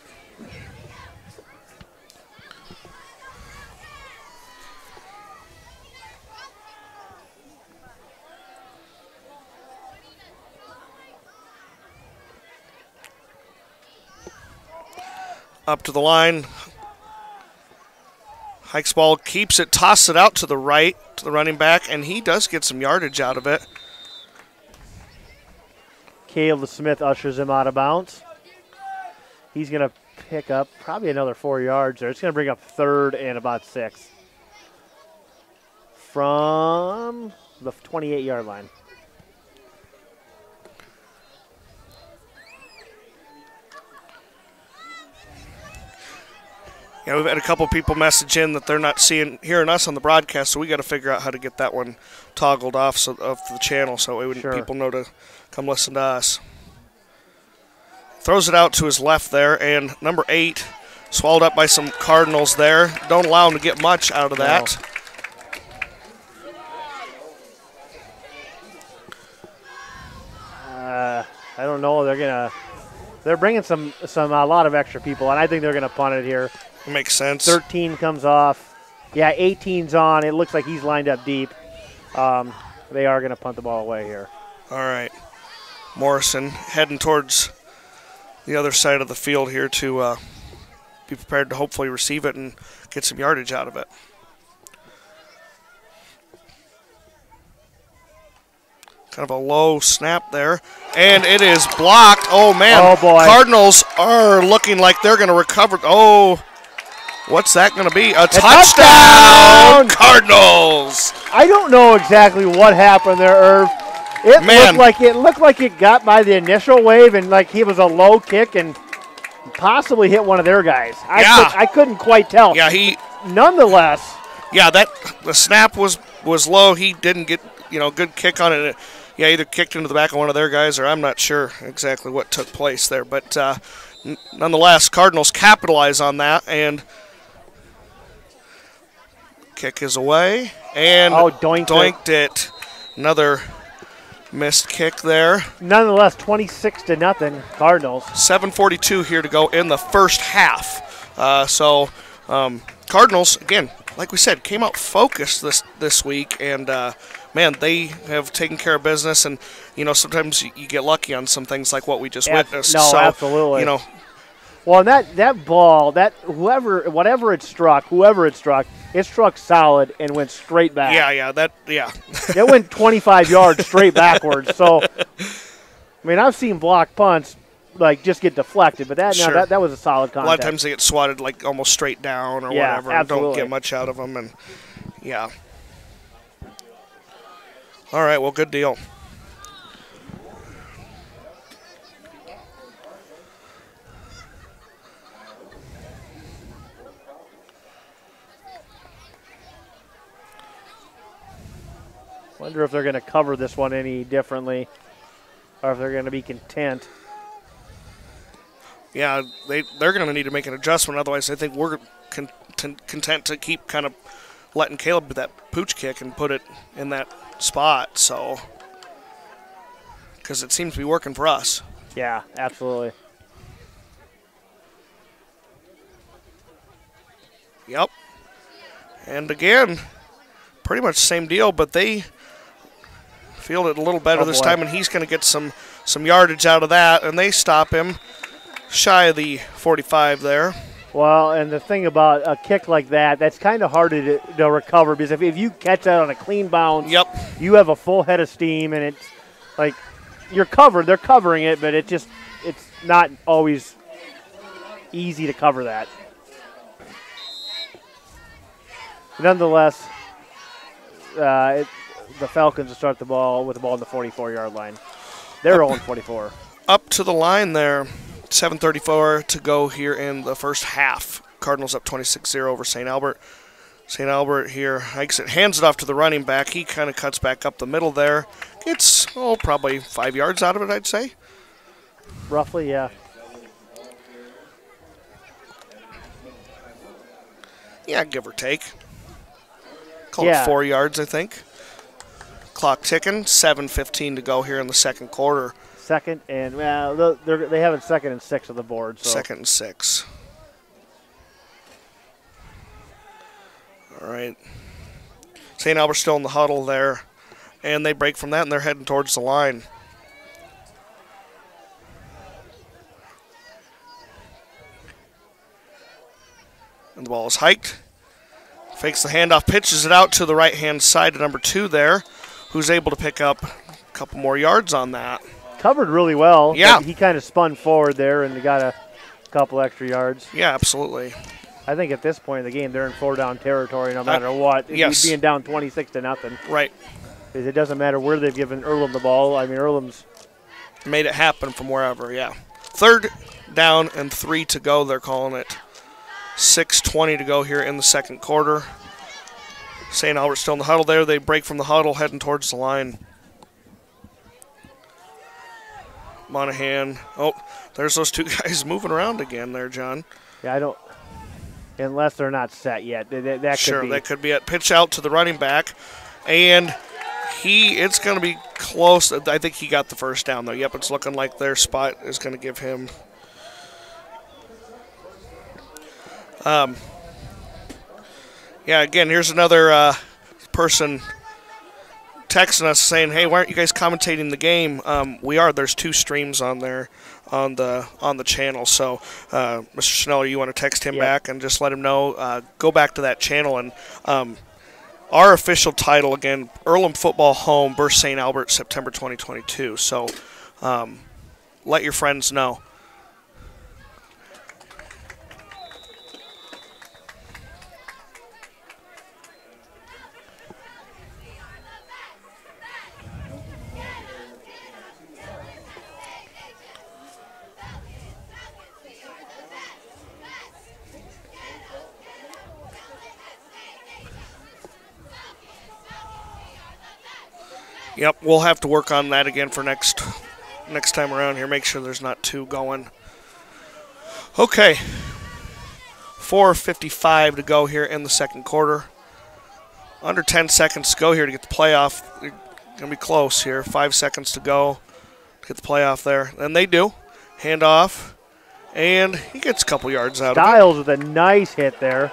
Up to the line. Hikes ball, keeps it, tosses it out to the right, to the running back, and he does get some yardage out of it. Caleb Smith ushers him out of bounds. He's going to pick up probably another 4 yards there. It's going to bring up 3rd and about 6 from the 28-yard line. Yeah, we've had a couple people message in that they're not hearing us on the broadcast, so we got to figure out how to get that one toggled off of the channel so people know to come listen to us. Throws it out to his left there, and number 8 swallowed up by some Cardinals there. Don't allow him to get much out of that. I don't know. They're bringing a lot of extra people, and I think they're gonna punt it here. Makes sense. 13 comes off. Yeah, 18's on. It looks like he's lined up deep. They are going to punt the ball away here. All right. Morrison heading towards the other side of the field here to be prepared to hopefully receive it and get some yardage out of it. Kind of a low snap there. And it is blocked. Oh, man. Oh, boy. Cardinals are looking like they're going to recover. Oh, what's that going to be? A touchdown! Cardinals! I don't know exactly what happened there, Irv. It looked like it got by the initial wave and like he was a low kick and possibly hit one of their guys. I couldn't quite tell. Yeah, nonetheless. Yeah, the snap was low. He didn't get, good kick on it. Yeah, either kicked into the back of one of their guys or I'm not sure exactly what took place there. But nonetheless, Cardinals capitalize on that and kick is away. And doinked it. Another missed kick there. Nonetheless, 26-0 Cardinals. 7:42 here to go in the first half. Cardinals, again, like we said, came out focused this week, and man, they have taken care of business. And sometimes you get lucky on some things like what we just witnessed. No, absolutely. Well, that ball, whatever it struck, it struck solid and went straight back. Yeah. It went 25 yards straight backwards. So, I mean, I've seen block punts just get deflected, but that was a solid contact. A lot of times they get swatted almost straight down or whatever, and don't get much out of them. And yeah. All right, well, good deal. Wonder if they're going to cover this one any differently or if they're going to be content. Yeah, they're going to need to make an adjustment. Otherwise, I think we're content to keep kind of letting Caleb do that pooch kick and put it in that spot. So, because it seems to be working for us. Yeah, absolutely. Yep. And again, pretty much the same deal, but they Field it a little better this time, and he's going to get some yardage out of that, and they stop him shy of the 45 there. Well, and the thing about a kick like that, that's kind of hard to recover, because if you catch that on a clean bounce, you have a full head of steam, and it's like you're covered. They're covering it, but it's not always easy to cover that. Nonetheless, the Falcons will start the ball with the ball on the 44-yard line. They're rolling 44. Up to the line there. 7:34 to go here in the first half. Cardinals up 26-0 over St. Albert. St. Albert here hikes it, hands it off to the running back. He kind of cuts back up the middle there. Gets, probably 5 yards out of it, I'd say. Roughly, yeah. Yeah, give or take. Call it 4 yards, I think. Clock ticking. 7:15 to go here in the second quarter. Second and, well, they have it 2nd and 6 on the board. So. 2nd and 6. All right. St. Albert's still in the huddle there, and they break from that, and they're heading towards the line. And the ball is hiked. Fakes the handoff, pitches it out to the right-hand side to number 2 there, who's able to pick up a couple more yards on that. Covered really well. Yeah. He kind of spun forward there and got a couple extra yards. Yeah, absolutely. I think at this point in the game, they're in 4-down territory no matter what. Yes. Being down 26-0. Right. Because it doesn't matter where they've given Earlham the ball. I mean, Earlham's made it happen from wherever, yeah. 3rd down and 3 to go, they're calling it. 6:20 to go here in the second quarter. St. Albert's still in the huddle there. They break from the huddle, heading towards the line. Monahan. Oh, there's those 2 guys moving around again there, John. Yeah, I don't. Unless they're not set yet. That sure, could be. That could be it. Pitch out to the running back. And it's going to be close. I think he got the first down, though. Yep, it's looking like their spot is going to give him. Yeah, again, here's another person texting us saying, "Hey, why aren't you guys commentating the game?" We are. There's 2 streams on there on the channel. So, Mr. Schneller, you want to text him back and just let him know. Go back to that channel and our official title again: Earlham Football Home versus St. Albert, September 2022. So, let your friends know. Yep, we'll have to work on that again for next time around here. Make sure there's not 2 going. Okay, 4:55 to go here in the second quarter. Under 10 seconds to go here to get the playoff. They're going to be close here. 5 seconds to go to get the playoff there. And they do. Hand off, and he gets a couple yards out of it. Stiles with a nice hit there.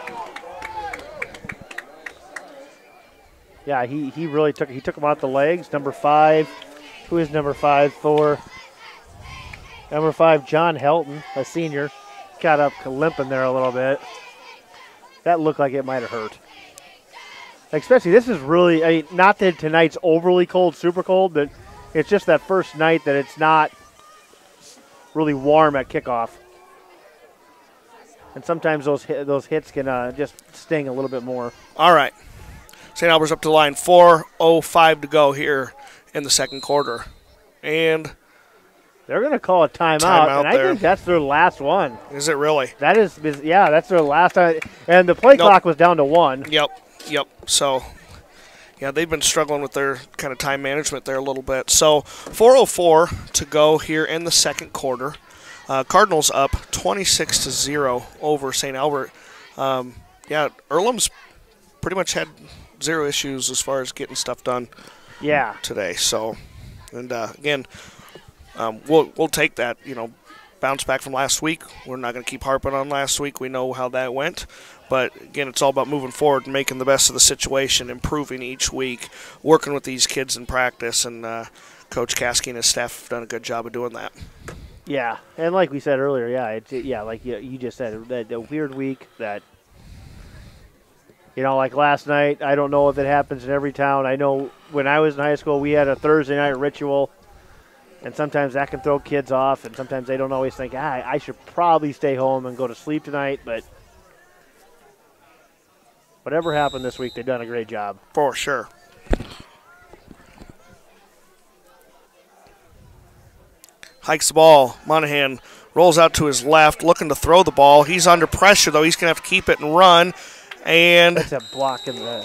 Yeah, he really took him out the legs. Number 5, who is number 5 for? Number 5, John Helton, a senior, got up limping there a little bit. That looked like it might have hurt. Especially, this is really, I mean, not that tonight's overly cold, super cold, but it's just that first night that it's not really warm at kickoff. And sometimes those hits can just sting a little bit more. All right. St. Albert's up to the line. 4:05 to go here in the second quarter. And they're going to call a timeout, and I think that's their last one. Is it really? That is, yeah, that's their last time. And the play clock was down to 1. Yep. So, yeah, they've been struggling with their kind of time management there a little bit. So, 4:04 to go here in the second quarter. Cardinals up 26-0 over St. Albert. Earlham's pretty much had 0 issues as far as getting stuff done today. So, and again, we'll take that, bounce back from last week. We're not going to keep harping on last week. We know how that went. But, again, it's all about moving forward and making the best of the situation, improving each week, working with these kids in practice. And Coach Caskey and his staff have done a good job of doing that. Yeah, and like we said earlier, like you just said, that weird week that, like last night, I don't know if it happens in every town. I know when I was in high school, we had a Thursday night ritual, and sometimes that can throw kids off, and sometimes they don't always think, I should probably stay home and go to sleep tonight, but whatever happened this week, they've done a great job. For sure. Hikes the ball. Monahan rolls out to his left, looking to throw the ball. He's under pressure, though. He's going to have to keep it and run. And that's a block in the.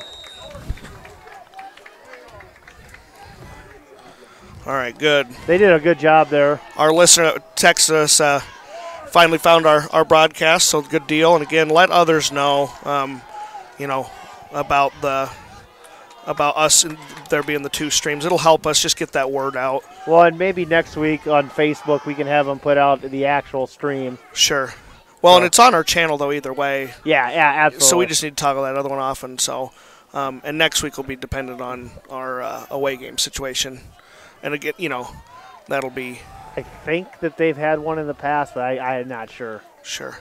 All right, good. They did a good job there. Our listener texted us, finally found our broadcast, so good deal. And again, let others know, about us and there being the two streams. It'll help us just get that word out. Well, and maybe next week on Facebook we can have them put out the actual stream. Sure. Well, and it's on our channel, though, either way. Yeah, absolutely. So we just need to toggle that other one off. And so, and next week will be dependent on our away game situation. And again, that'll be. I think that they've had one in the past, but I am not sure. Sure.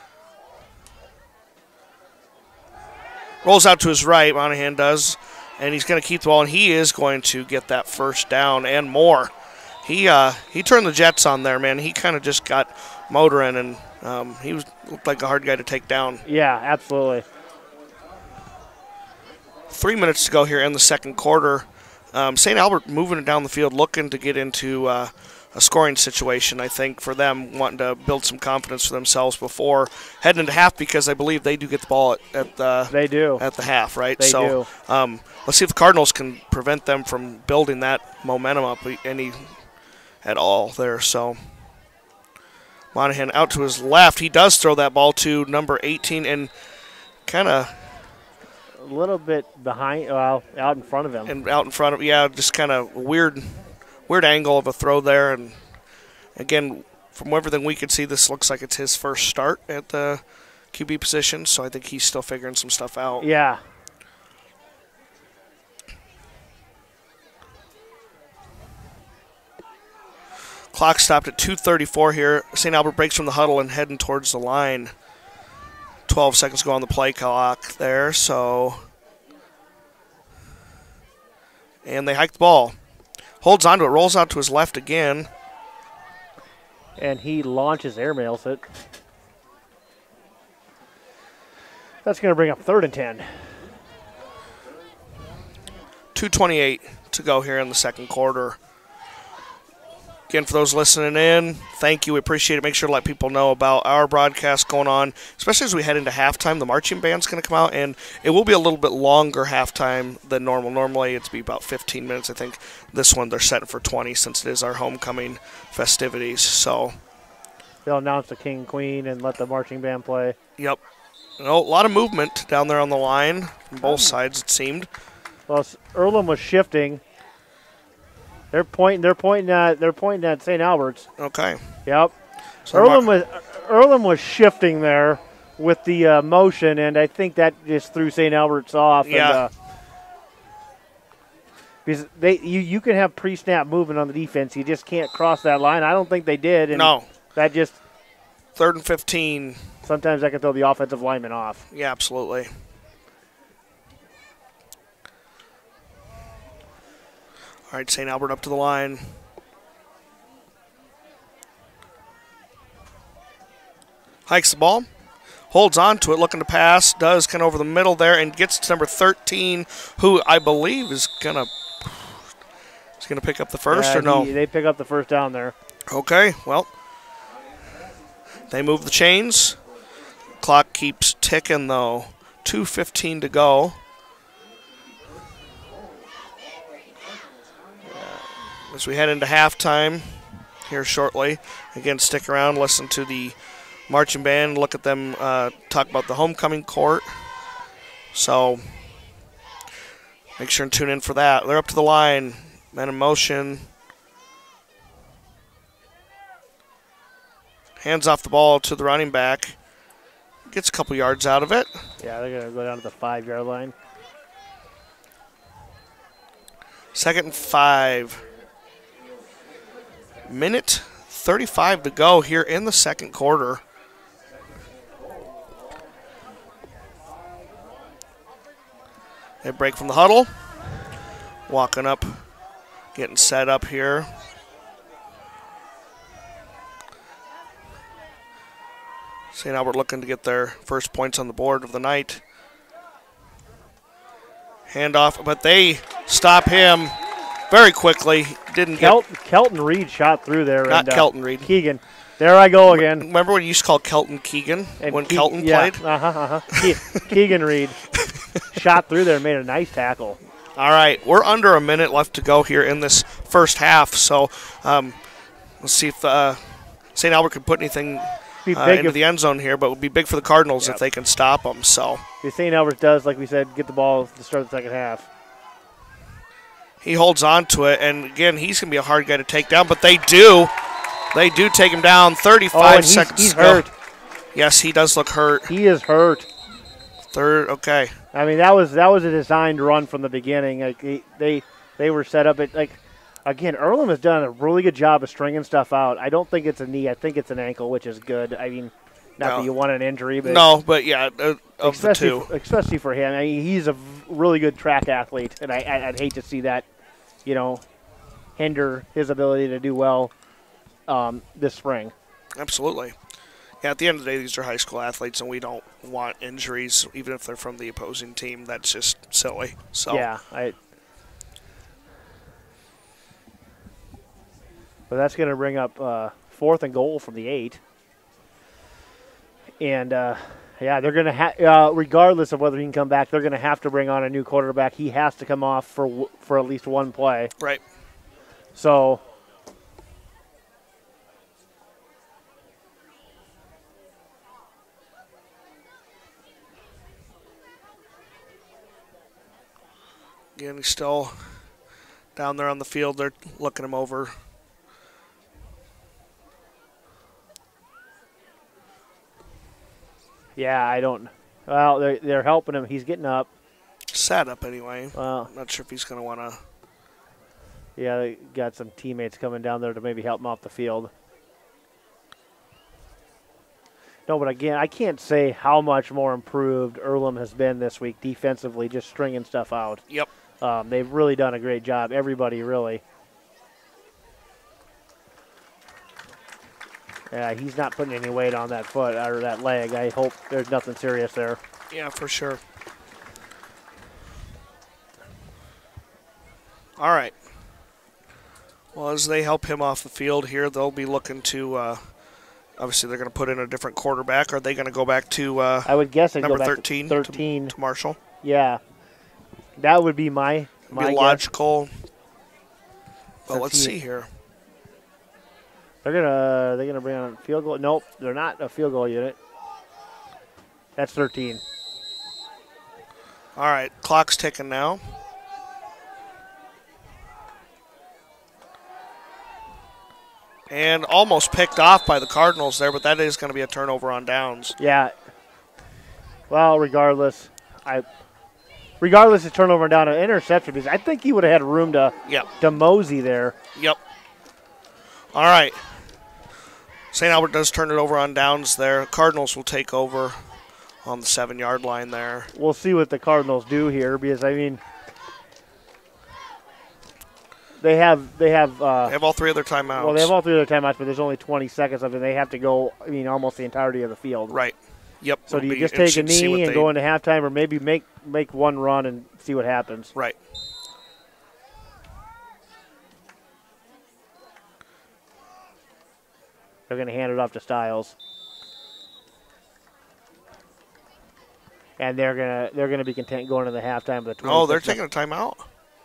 Rolls out to his right, Monahan does, and he's going to keep the ball, and he is going to get that first down and more. He turned the Jets on there, man. He kind of just got motoring, and he looked like a hard guy to take down. Yeah, absolutely. 3 minutes to go here in the second quarter. St. Albert moving it down the field, looking to get into a scoring situation, I think, for them, wanting to build some confidence for themselves before heading into half, because I believe they do get the ball at the half, right? They do. Let's see if the Cardinals can prevent them from building that momentum up at all there. So Monahan out to his left. He does throw that ball to number 18 and kind of a little bit behind, out in front of him. And out in front of, just kind of weird angle of a throw there. And again, from everything we could see, this looks like it's his first start at the QB position, so I think he's still figuring some stuff out. Yeah. Clock stopped at 2:34 here. St. Albert breaks from the huddle and heading towards the line. 12 seconds to go on the play clock there, so. And they hike the ball. Holds onto it, rolls out to his left again. And he launches, airmails it. That's going to bring up 3rd and 10. 2:28 to go here in the second quarter. Again, for those listening in, thank you. We appreciate it. Make sure to let people know about our broadcast going on, especially as we head into halftime. The marching band's going to come out, and it will be a little bit longer halftime than normal. Normally, it's be about 15 minutes. I think this one they're setting for 20 since it is our homecoming festivities. So they'll announce the king and queen and let the marching band play. Yep. A lot of movement down there on the line from both sides, it seemed. Well, Earlham was shifting. They're pointing at St. Albert's. Okay. Yep. So Earlham was shifting there with the motion, and I think that just threw St. Albert's off. Yeah. And, because you can have pre-snap movement on the defense, you just can't cross that line. I don't think they did. And no. That just 3rd and 15. Sometimes that can throw the offensive lineman off. Yeah, absolutely. All right, St. Albert up to the line. Hikes the ball. Holds on to it, looking to pass. Does kind of over the middle there and gets to number 13, who I believe is going to pick up the first, or no? They pick up the first down there. Okay, well, they move the chains. Clock keeps ticking, though. 2:15 to go. As we head into halftime here shortly. Again, stick around, listen to the marching band, look at them talk about the homecoming court. So make sure and tune in for that. They're up to the line. Men in motion. Hands off the ball to the running back. Gets a couple yards out of it. Yeah, they're going to go down to the 5-yard line. 2nd and 5. Minute 35 to go here in the second quarter. They break from the huddle. Walking up, getting set up here. St. Albert looking to get their first points on the board of the night. Handoff, but they stop him very quickly. Didn't get Kelton Reed shot through there. Not Kelton Reed. Keegan. There I go again. Remember when you used to call Kelton Keegan when Kelton played? Keegan Reed shot through there and made a nice tackle. All right, we're under a minute left to go here in this first half, so let's see if St. Albert can put anything into the end zone here, but it would be big for the Cardinals if they can stop them. So if St. Albert does, like we said, get the ball to start the second half. He holds on to it, and again, he's going to be a hard guy to take down, but they do. They do take him down. 35 seconds he's to go. Hurt. Yes, he does look hurt. He is hurt. Okay. I mean, that was a designed run from the beginning. Like they were set up at again. Earlham has done a really good job of stringing stuff out. I don't think it's a knee. I think it's an ankle, which is good. I mean, not that you want an injury, but of the two, especially for him. I mean, he's a really good track athlete, and I'd hate to see that, hinder his ability to do well this spring. Absolutely. Yeah, at the end of the day, these are high school athletes, and we don't want injuries, even if they're from the opposing team. That's just silly. So yeah, but that's going to bring up 4th and goal from the 8. And, they're going to regardless of whether he can come back, they're going to have to bring on a new quarterback. He has to come off for at least one play. Right. So again, he's still down there on the field. They're looking him over. Yeah, I don't. Well, they're helping him. He's getting up. Sat up anyway. Well, I'm not sure if he's going to want to. Yeah, they got some teammates coming down there to maybe help him off the field. No, but again, I can't say how much more improved Earlham has been this week defensively, just stringing stuff out. Yep. They've really done a great job. Everybody, really. Yeah, he's not putting any weight on that foot or that leg. I hope there's nothing serious there. Yeah, for sure. All right. Well, as they help him off the field here, they'll be looking to obviously they're going to put in a different quarterback. Are they going to go back to I would guess number go back 13, to 13 to Marshall? Yeah. That would be my logical. Well, let's see see here. They're gonna bring on a field goal. Nope, they're not a field goal unit. That's 13. All right, clock's ticking now. And almost picked off by the Cardinals there, but that is going to be a turnover on downs. Yeah. Well, regardless, of turnover down an interception, because I think he would have had room to mosey there. Yep. All right. St. Albert does turn it over on downs there. Cardinals will take over on the 7-yard line there. We'll see what the Cardinals do here, because I mean, they have all 3 of their timeouts. Well, they have all 3 of their timeouts, but there's only 20 seconds of it. They have to go, I mean, almost the entirety of the field. Right. Yep. So do you just take a knee and go into halftime, or maybe make one run and see what happens? Right. They're going to hand it off to Stiles, and they're gonna be content going to the halftime with the 20. Oh, they're taking a timeout.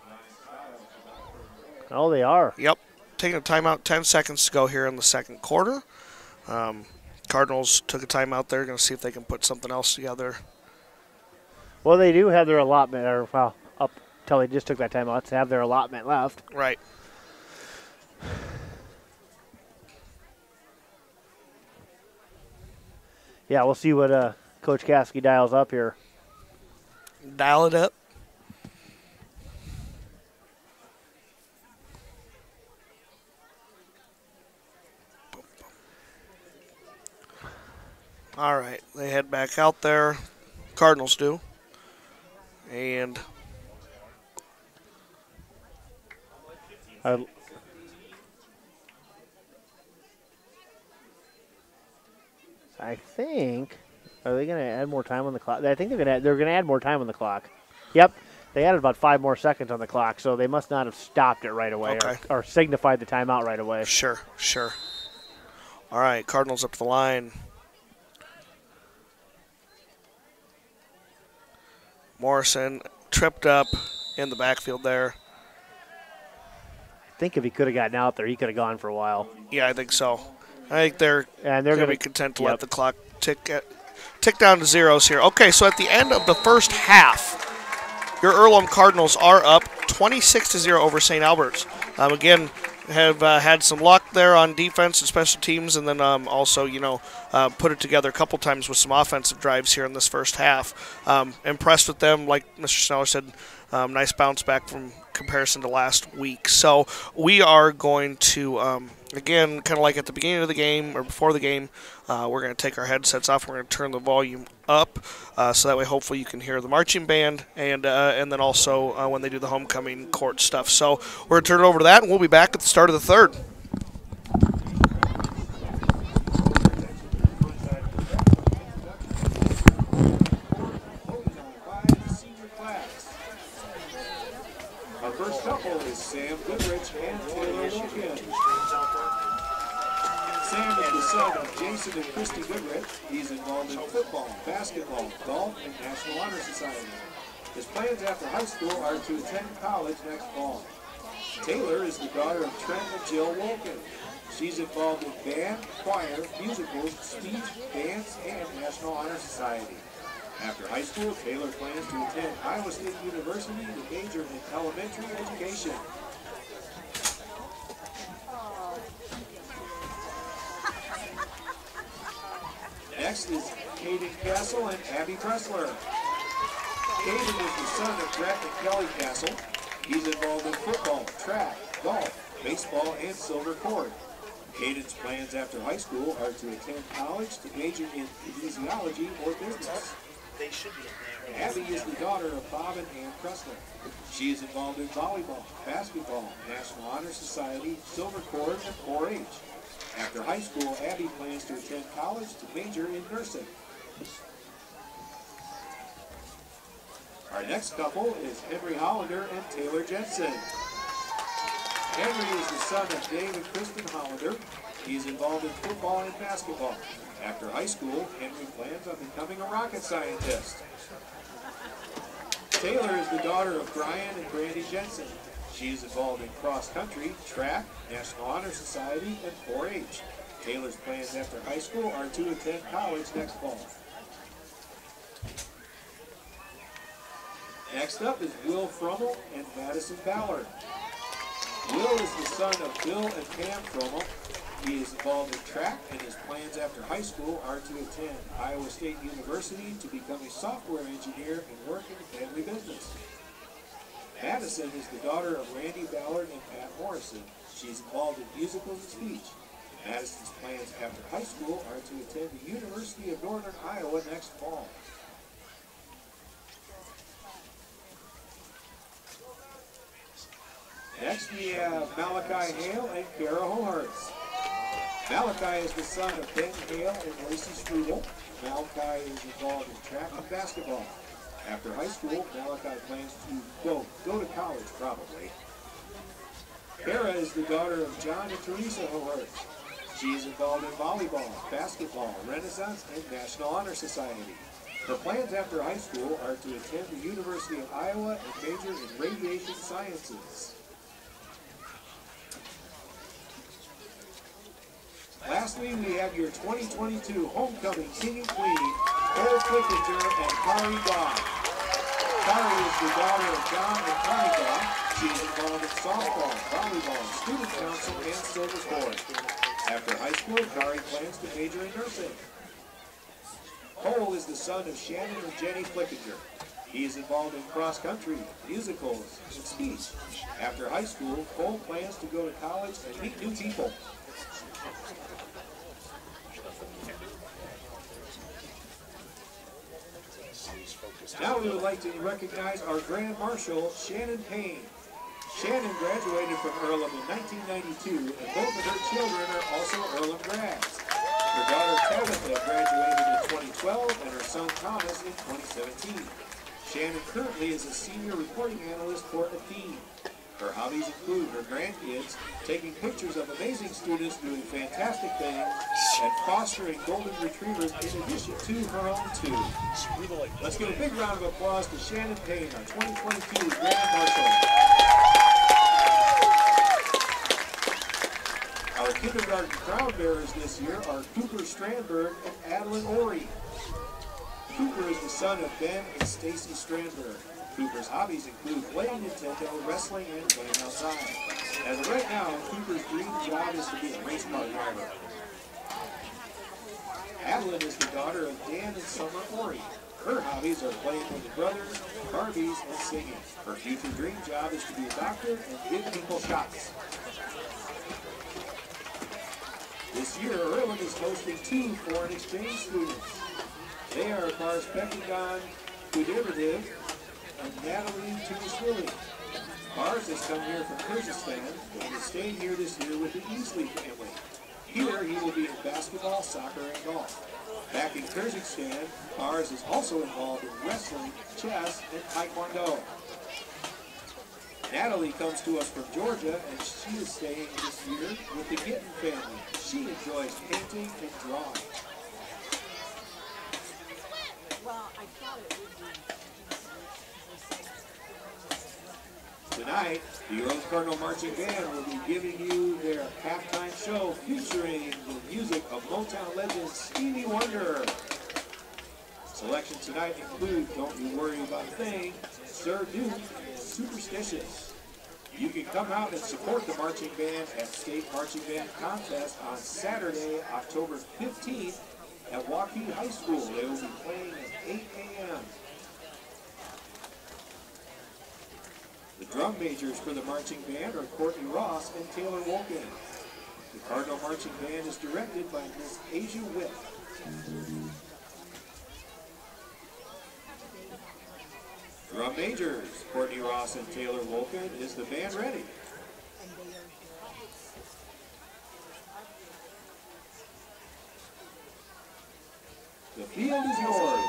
Oh, they are. Yep, taking a timeout. 10 seconds to go here in the second quarter. Cardinals took a timeout there. Going to see if they can put something else together. Well, they do have their allotment, up until they just took that timeout to have their allotment left. Right. Yeah, we'll see what Coach Caskey dials up here. Dial it up. All right, they head back out there. Cardinals do. And I think, are they going to add more time on the clock? I think they're going to add more time on the clock. Yep, they added about 5 more seconds on the clock, so they must not have stopped it right away or signified the timeout right away. Sure. All right, Cardinals up the line. Morrison tripped up in the backfield there. I think if he could have gotten out there, he could have gone for a while. Yeah, I think so. I think they're going to be content to let the clock tick down to zeros here. Okay, so at the end of the first half, your Earlham Cardinals are up 26-0 over St. Albert's. Again, have had some luck there on defense and special teams, and then also, put it together a couple times with some offensive drives here in this first half. Impressed with them, like Mr. Sneller said, nice bounce back from comparison to last week. So we are going to, again, kind of like at the beginning of the game or before the game, we're going to take our headsets off. We're going to turn the volume up so that way hopefully you can hear the marching band and then also when they do the homecoming court stuff. So we're going to turn it over to that, and we'll be back at the start of the third. Our first couple is Sam Goodrich and Taylor Wilkin. Sam is the son of Jason and Christy Goodrich. He's involved in football, basketball, golf, and National Honor Society. His plans after high school are to attend college next fall. Taylor is the daughter of Trent and Jill Wilkin. She's involved in band, choir, musicals, speech, dance, and National Honor Society. After high school, Taylor plans to attend Iowa State University to major in elementary education. Next is Caden Castle and Abby Pressler. Caden is the son of Brett and Kelly Castle. He's involved in football, track, golf, baseball, and silver cord. Caden's plans after high school are to attend college to major in kinesiology or business. Abby is the daughter of Bob and Ann Pressler. She is involved in volleyball, basketball, National Honor Society, silver cord, and 4-H. After high school, Abby plans to attend college to major in nursing. Our next couple is Henry Hollander and Taylor Jensen. Henry is the son of Dave and Kristen Hollander. He is involved in football and basketball. After high school, Henry plans on becoming a rocket scientist. Taylor is the daughter of Brian and Brandy Jensen. She is involved in cross-country, track, National Honor Society, and 4-H. Taylor's plans after high school are to attend college next fall. Next up is Will Frummel and Madison Ballard. Will is the son of Bill and Pam Frummel. He is involved in track, and his plans after high school are to attend Iowa State University to become a software engineer and work in the family business. Madison is the daughter of Randy Ballard and Pat Morrison. She's involved in musicals and speech. Madison's plans after high school are to attend the University of Northern Iowa next fall. Next we have Malachi Hale and Kara Hohartz. Malachi is the son of Ben Hale and Lacey Strudel. Malachi is involved in track and basketball. After high school, Malachi plans to go to college, probably. Kara is the daughter of John and Teresa Hohartz. She is involved in volleyball, basketball, Renaissance, and National Honor Society. Her plans after high school are to attend the University of Iowa and major in radiation sciences. Lastly, we have your 2022 homecoming king and queen, Cole Flickinger and Kari Goff. Kari is the daughter of John and Connie Goff. She is involved in softball, volleyball, student council, and silver cord. After high school, Kari plans to major in nursing. Cole is the son of Shannon and Jenny Flickinger. He is involved in cross-country, musicals, and speech. After high school, Cole plans to go to college and meet new people. Now we would like to recognize our Grand Marshal, Shannon Payne. Shannon graduated from Earlham in 1992, and both of her children are also Earlham grads. Her daughter Tabitha graduated in 2012, and her son Thomas in 2017. Shannon currently is a senior reporting analyst for Athene. Her hobbies include her grandkids, taking pictures of amazing students doing fantastic things, and fostering golden retrievers in addition to her own two. Let's give a big round of applause to Shannon Payne, our 2022 Grand Marshal. Our kindergarten crown bearers this year are Cooper Strandberg and Adeline Ori. Cooper is the son of Ben and Stacy Strandberg. Cooper's hobbies include playing Nintendo, wrestling, and playing outside. As of right now, Cooper's dream job is to be a race car driver. Adeline is the daughter of Dan and Summer Ori. Her hobbies are playing with the brothers, Barbies, and singing. Her future dream job is to be a doctor and give people shots. This year, Earlham is hosting 2 foreign exchange students. They are Mars Pekinggan Kuderitiv and Natalie Tunishvili. Mars has come here from Kyrgyzstan and is staying here this year with the Easley family. Here he will be in basketball, soccer, and golf. Back in Kyrgyzstan, Mars is also involved in wrestling, chess, and taekwondo. Natalie comes to us from Georgia, and she is staying this year with the Gittin family. She enjoys painting and drawing. Well, I thought it would be. Tonight, the Earlham Cardinal Marching Band will be giving you their halftime show featuring the music of Motown legend Stevie Wonder. Selections tonight include Don't You Worry About a Thing, Sir Duke, and Superstitious. You can come out and support the marching band at State Marching Band Contest on Saturday, October 15th at Waukee High School. They will be playing at 8 a.m. The drum majors for the marching band are Courtney Ross and Taylor Wolkin. The Cardinal Marching Band is directed by Miss Asia Witt. Drum majors, Courtney Ross and Taylor Wolkin. Is the band ready? The field is yours.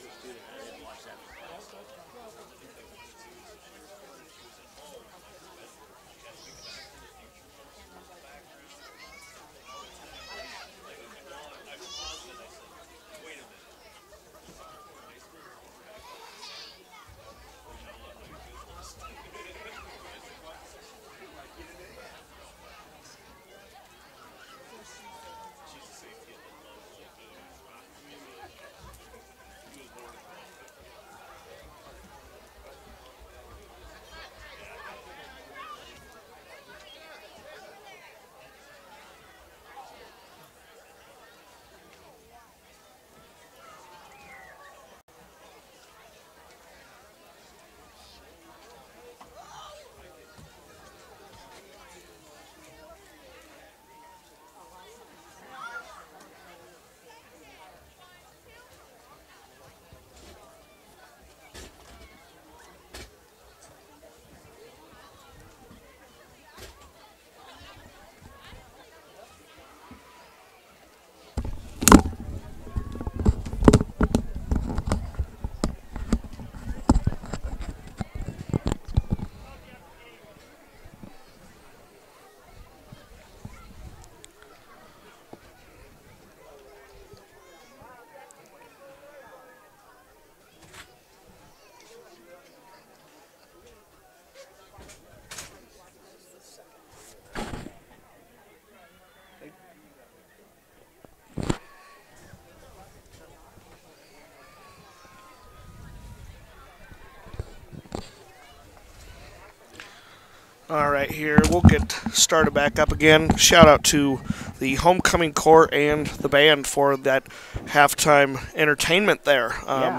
All right, here we'll get started back up again. Shout out to the homecoming corps and the band for that halftime entertainment there.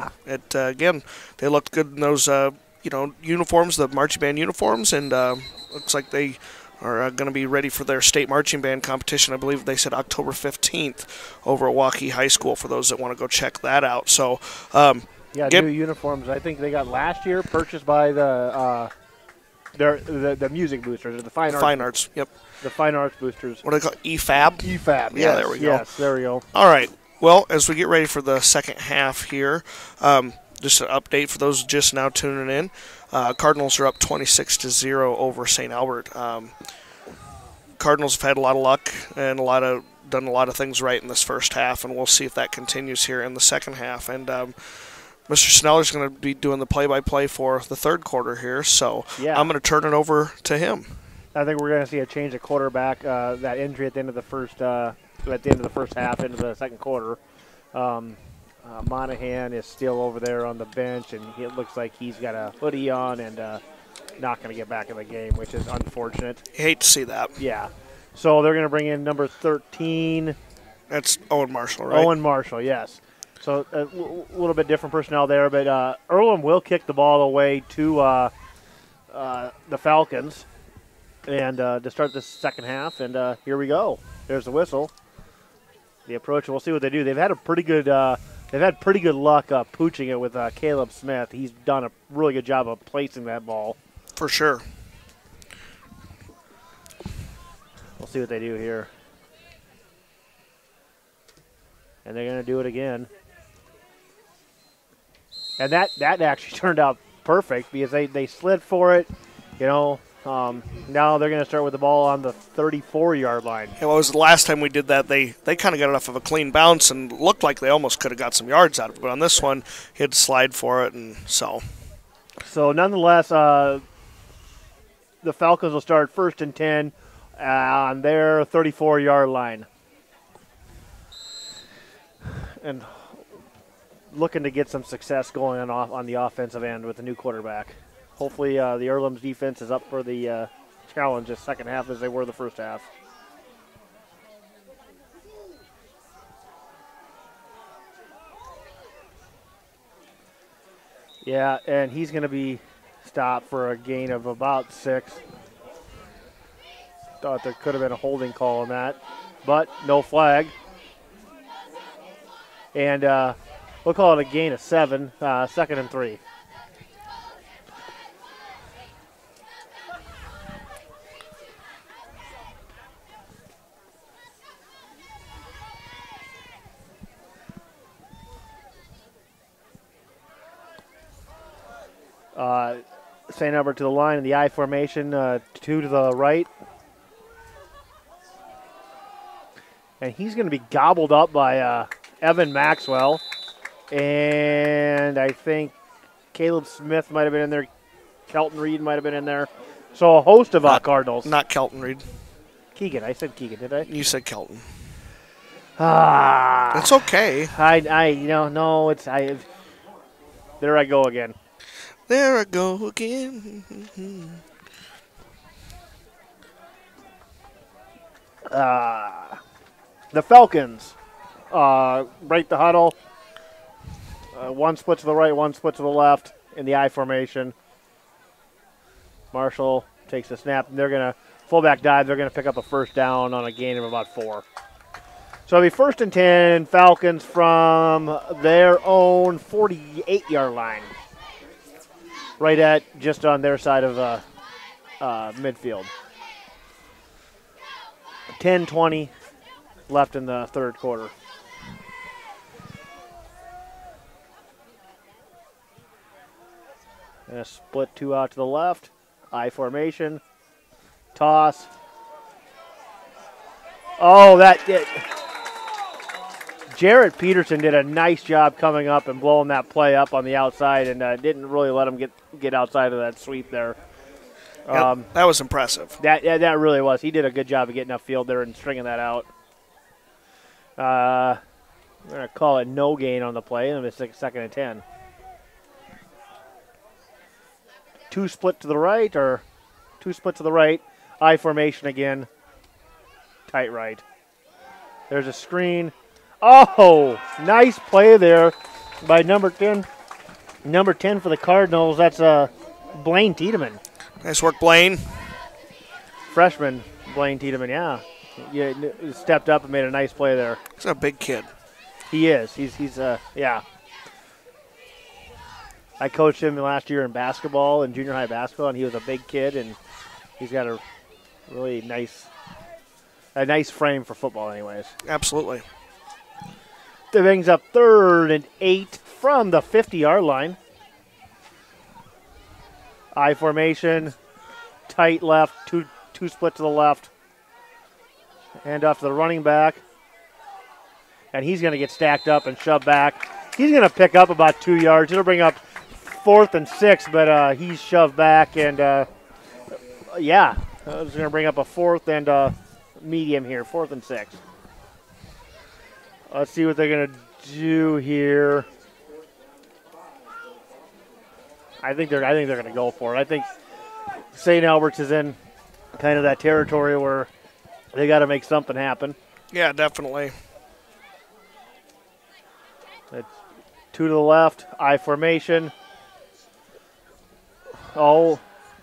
Again, they looked good in those uniforms, the marching band uniforms, and looks like they are going to be ready for their state marching band competition. I believe they said October 15th over at Waukee High School for those that want to go check that out. So, new uniforms. I think they got last year purchased by the music boosters, or the fine arts. Yep. The fine arts boosters. What do they call it? EFAB? EFAB. Yeah, there we go. Yes, there we go. All right. Well, as we get ready for the second half here, just an update for those just now tuning in. Cardinals are up 26-0 over St. Albert. Cardinals have had a lot of luck and done a lot of things right in this first half, and we'll see if that continues here in the second half. And Mr. Sneller's going to be doing the play-by-play for the third quarter here, so I'm going to turn it over to him. I think we're going to see a change of quarterback. That injury at the end of the first half into the second quarter. Monahan is still over there on the bench, and it looks like he's got a hoodie on and not going to get back in the game, which is unfortunate. I hate to see that. Yeah. So they're going to bring in number 13. That's Owen Marshall, right? Owen Marshall, yes. So a little bit different personnel there, but Earlham will kick the ball away to the Falcons, and to start the second half. And here we go. There's the whistle. The approach. We'll see what they do. They've had pretty good luck pooching it with Caleb Smith. He's done a really good job of placing that ball. For sure. We'll see what they do here. And they're going to do it again. And that actually turned out perfect because they slid for it, Now they're going to start with the ball on the 34-yard line. Yeah, well, it was the last time we did that. They kind of got off of a clean bounce and looked like they almost could have got some yards out of it. But on this one, he had to slide for it, and so. So nonetheless, the Falcons will start 1st and 10 on their 34-yard line. And looking to get some success going on the offensive end with the new quarterback. Hopefully the Earlham's defense is up for the challenge this second half as they were the first half. Yeah, and he's going to be stopped for a gain of about 6. Thought there could have been a holding call on that, but no flag. And we'll call it a gain of 7, 2nd and 3. St. Albert to the line in the I formation, 2 to the right. And he's going to be gobbled up by Evan Maxwell. And I think Caleb Smith might have been in there. Kelton Reed might have been in there. So a host of Cardinals. Not Kelton Reed. Keegan. I said Keegan, did I? You said Kelton. Ah. It's okay. No, it's there I go again. There I go again. The Falcons break the huddle. One split to the right, one split to the left in the I formation. Marshall takes a snap, and they're going to fullback dive. They're going to pick up a first down on a gain of about 4. So it'll be 1st and 10, Falcons from their own 48-yard line. Right at just on their side of midfield. 10-20 left in the third quarter. And a split 2 out to the left. I formation. Toss. Oh, Jarrett Peterson did a nice job coming up and blowing that play up on the outside, and didn't really let him get outside of that sweep there. Yep, that was impressive. That really was. He did a good job of getting upfield there and stringing that out. I'm going to call it no gain on the play, and it's 2nd and 10. 2 split to the right, or 2 split to the right. I formation again. Tight right. There's a screen. Oh, nice play there by number 10. Number 10 for the Cardinals. That's Blaine Tiedemann. Nice work, Blaine. Freshman Blaine Tiedemann, yeah. Stepped up and made a nice play there. He's a big kid. He is. He's yeah. I coached him last year in basketball, in junior high basketball, and he was a big kid, and he's got a really nice frame for football anyways. Absolutely. That brings up 3rd and 8 from the 50-yard line. I formation, tight left, two split to the left. Hand off to the running back. And he's going to get stacked up and shoved back. He's going to pick up about 2 yards. It'll bring up 4th and 6, but he's shoved back. And, yeah, it's going to bring up a 4th and medium here, 4th and 6. Let's see what they're going to do here. I think they're going to go for it. I think St. Albert's is in kind of that territory where they got to make something happen. Yeah, definitely. It's 2 to the left, I formation. Oh.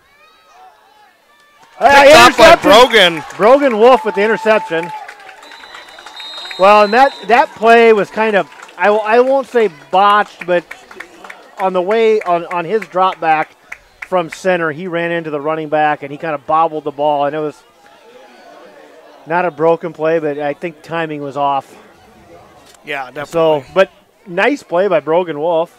Picked up by Brogan. Brogan Wolf with the interception. Well, and that play was kind of, I won't say botched, but on the way, on his drop back from center, he ran into the running back and he kind of bobbled the ball, and it was not a broken play, but I think timing was off. Yeah, definitely. So, but nice play by Brogan Wolf.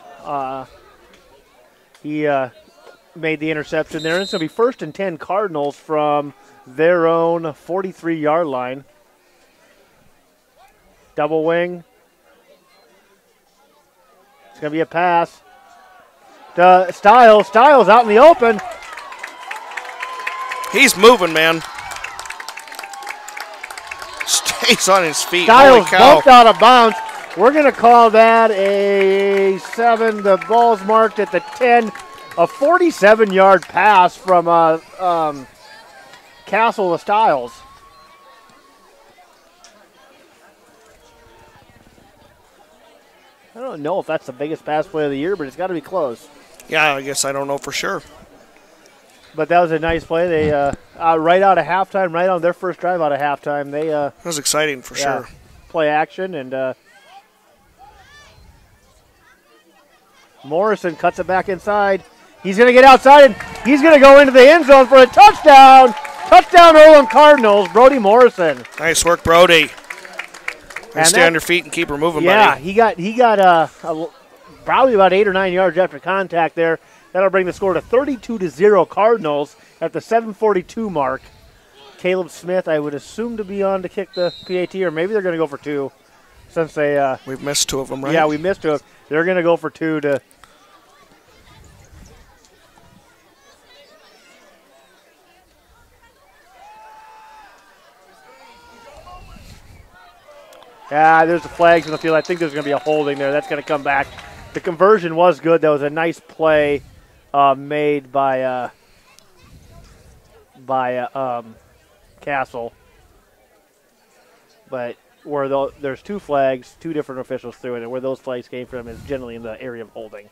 He made the interception there. And it's going to be 1st and 10 Cardinals from their own 43-yard line. Double wing. It's going to be a pass to Stiles. Stiles out in the open. He's moving, man. Stays on his feet. Stiles bumped out of bounds. We're going to call that a 7. The ball's marked at the 10. A 47-yard pass from Castle to Stiles. I don't know if that's the biggest pass play of the year, but it's got to be close. Yeah, I guess I don't know for sure. But that was a nice play. They right out of halftime, right on their first drive out of halftime, they that was exciting for sure. Play action, and Morrison cuts it back inside. He's going to get outside, and he's going to go into the end zone for a touchdown. Touchdown, Earlham Cardinals. Brody Morrison. Nice work, Brody. Stay on your feet and keep her moving, buddy. Yeah, he got probably about 8 or 9 yards after contact there. That'll bring the score to 32-0 Cardinals at the 7:42 mark. Caleb Smith, I would assume to be on to kick the PAT, or maybe they're going to go for 2 since they we've missed 2 of them, right? Yeah, we missed 2. They're going to go for 2 to. Yeah, there's the flags in the field. I think there's going to be a holding there. That's going to come back. The conversion was good. That was a nice play made by Castle. But where there's 2 flags, 2 different officials threw it, and where those flags came from is generally in the area of holding.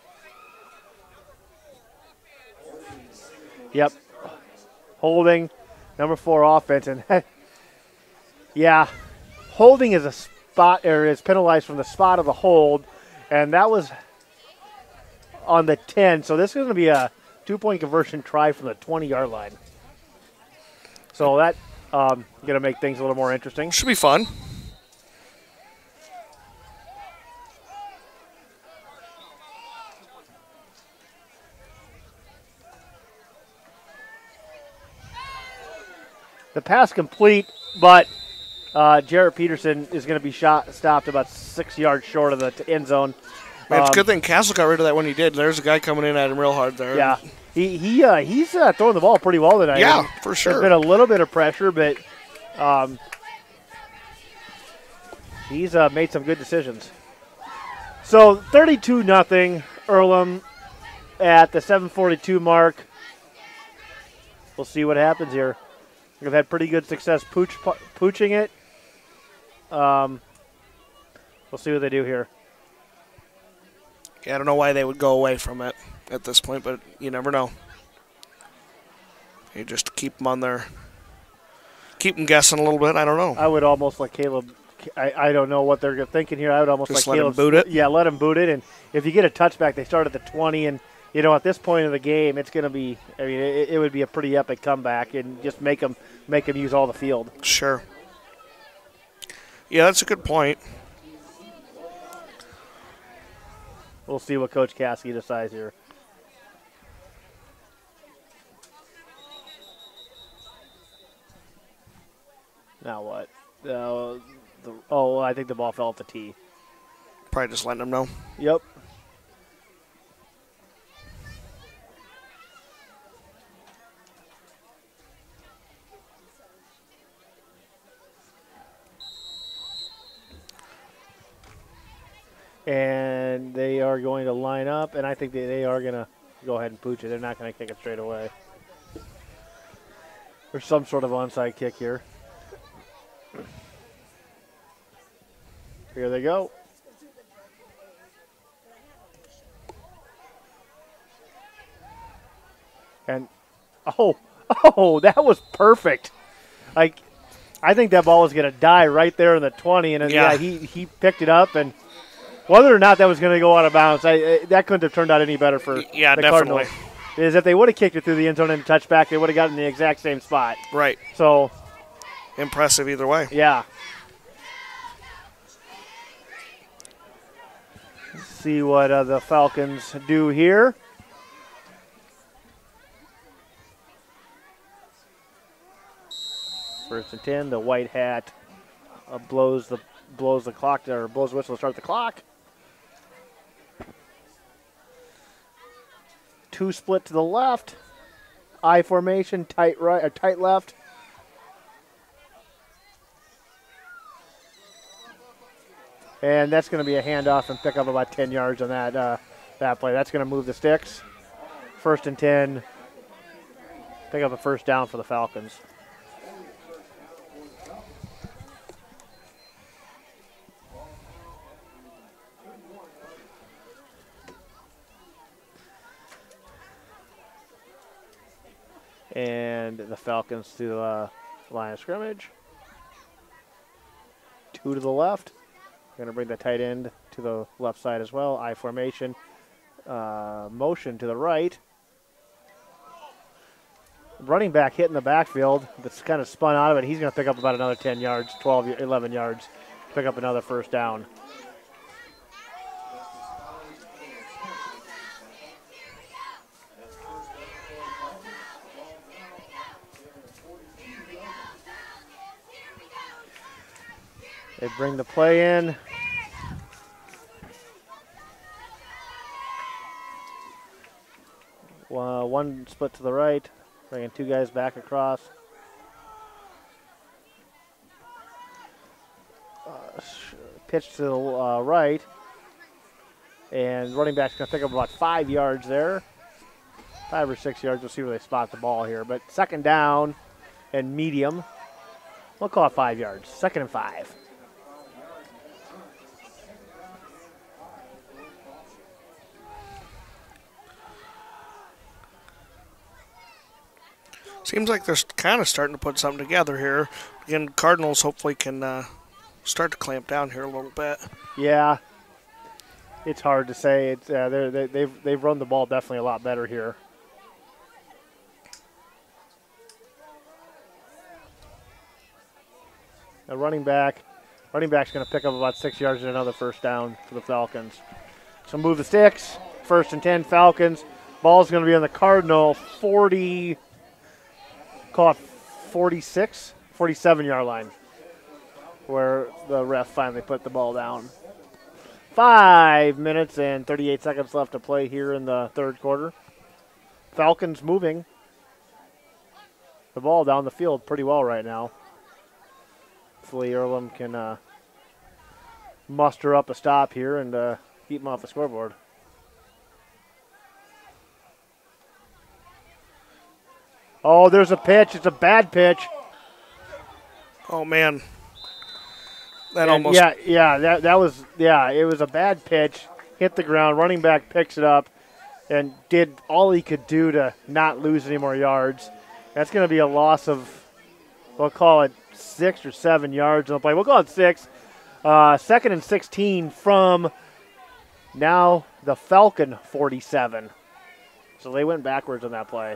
Yep. Holding, number 4 offense. And yeah, holding is a spot, or is penalized from the spot of the hold, and that was on the 10. So this is going to be a 2-point conversion try from the 20-yard line. So that going to make things a little more interesting. Should be fun. The pass complete, but Jarrett Peterson is going to be stopped about 6 yards short of the end zone. Man, it's a good thing Castle got rid of that when he did. There's a guy coming in at him real hard there. Yeah, he's throwing the ball pretty well tonight. Yeah, for sure. There's been a little bit of pressure, but he's made some good decisions. So 32-0 Earlham at the 7:42 mark. We'll see what happens here. We've had pretty good success pooching it. We'll see what they do here. Yeah, I don't know why they would go away from it at this point, but you never know. You just keep them on there. Keep them guessing a little bit. I don't know. I would almost let Caleb. I don't know what they're thinking here. I would almost just let Caleb boot it. Yeah, let him boot it. And if you get a touchback, they start at the 20. And, at this point of the game, it's going to be, it would be a pretty epic comeback and just make them use all the field. Sure. Yeah, that's a good point. We'll see what Coach Caskey decides here. Now what? I think the ball fell off the tee. Probably just letting them know. Yep. And they are going to line up, and I think they are going to go ahead and pooch it. They're not going to kick it straight away. There's some sort of onside kick here. Here they go. And, that was perfect. I think that ball was going to die right there in the 20, and he picked it up, and whether or not that was going to go out of bounds, that couldn't have turned out any better for the definitely. Cardinals. Is if they would have kicked it through the end zone and touchback, they would have gotten the exact same spot. Right. So impressive either way. Yeah. Let's see what the Falcons do here. First and 10, the white hat blows the clock, or blows the whistle to start the clock. 2 split to the left. I formation, tight right, or tight left. And that's going to be a handoff and pick up about 10 yards on that play. That's going to move the sticks. First and 10. Pick up a first down for the Falcons. And the Falcons to the line of scrimmage. 2 to the left. Going to bring the tight end to the left side as well. I formation. Motion to the right. Running back hitting the backfield. That's kind of spun out of it. He's going to pick up about another 10 yards, 11 yards. Pick up another first down. They bring the play in. One split to the right, bringing two guys back across. Pitch to the right, and running back's going to pick up about 5 yards there. 5 or 6 yards. We'll see where they spot the ball here. But second down and medium. We'll call it 5 yards. 2nd and 5. Seems like they're kind of starting to put something together here. Again, Cardinals hopefully can start to clamp down here a little bit. Yeah, it's hard to say. It's they've run the ball definitely a lot better here. A running back's going to pick up about 6 yards and another first down for the Falcons. So move the sticks. 1st and 10 Falcons. Ball's going to be on the Cardinal 40. Call it 46, 47-yard line, where the ref finally put the ball down. 5 minutes and 38 seconds left to play here in the third quarter. Falcons moving the ball down the field pretty well right now. Hopefully Earlham can muster up a stop here and keep them off the scoreboard. Oh, there's a pitch. It's a bad pitch. Oh, man. That and almost... it was a bad pitch. Hit the ground. Running back picks it up and did all he could do to not lose any more yards. That's going to be a loss of, we'll call it 6 or 7 yards on the play. We'll call it 6. 2nd and 16 from now the Falcon 47. So they went backwards on that play.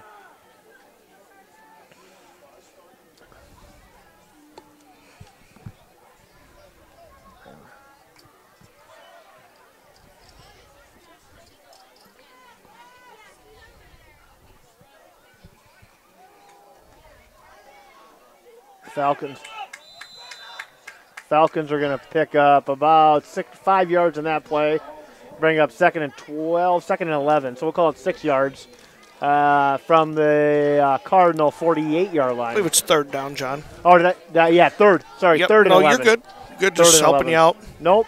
Falcons are going to pick up about 5 yards in that play, bring up 2nd and 12, 2nd and 11. So we'll call it 6 yards from the Cardinal 48-yard line. I believe it's 3rd down, John. Oh, yeah, 3rd. Sorry, yep. 3rd and 11. No, you're good. Good, just helping you out. Nope.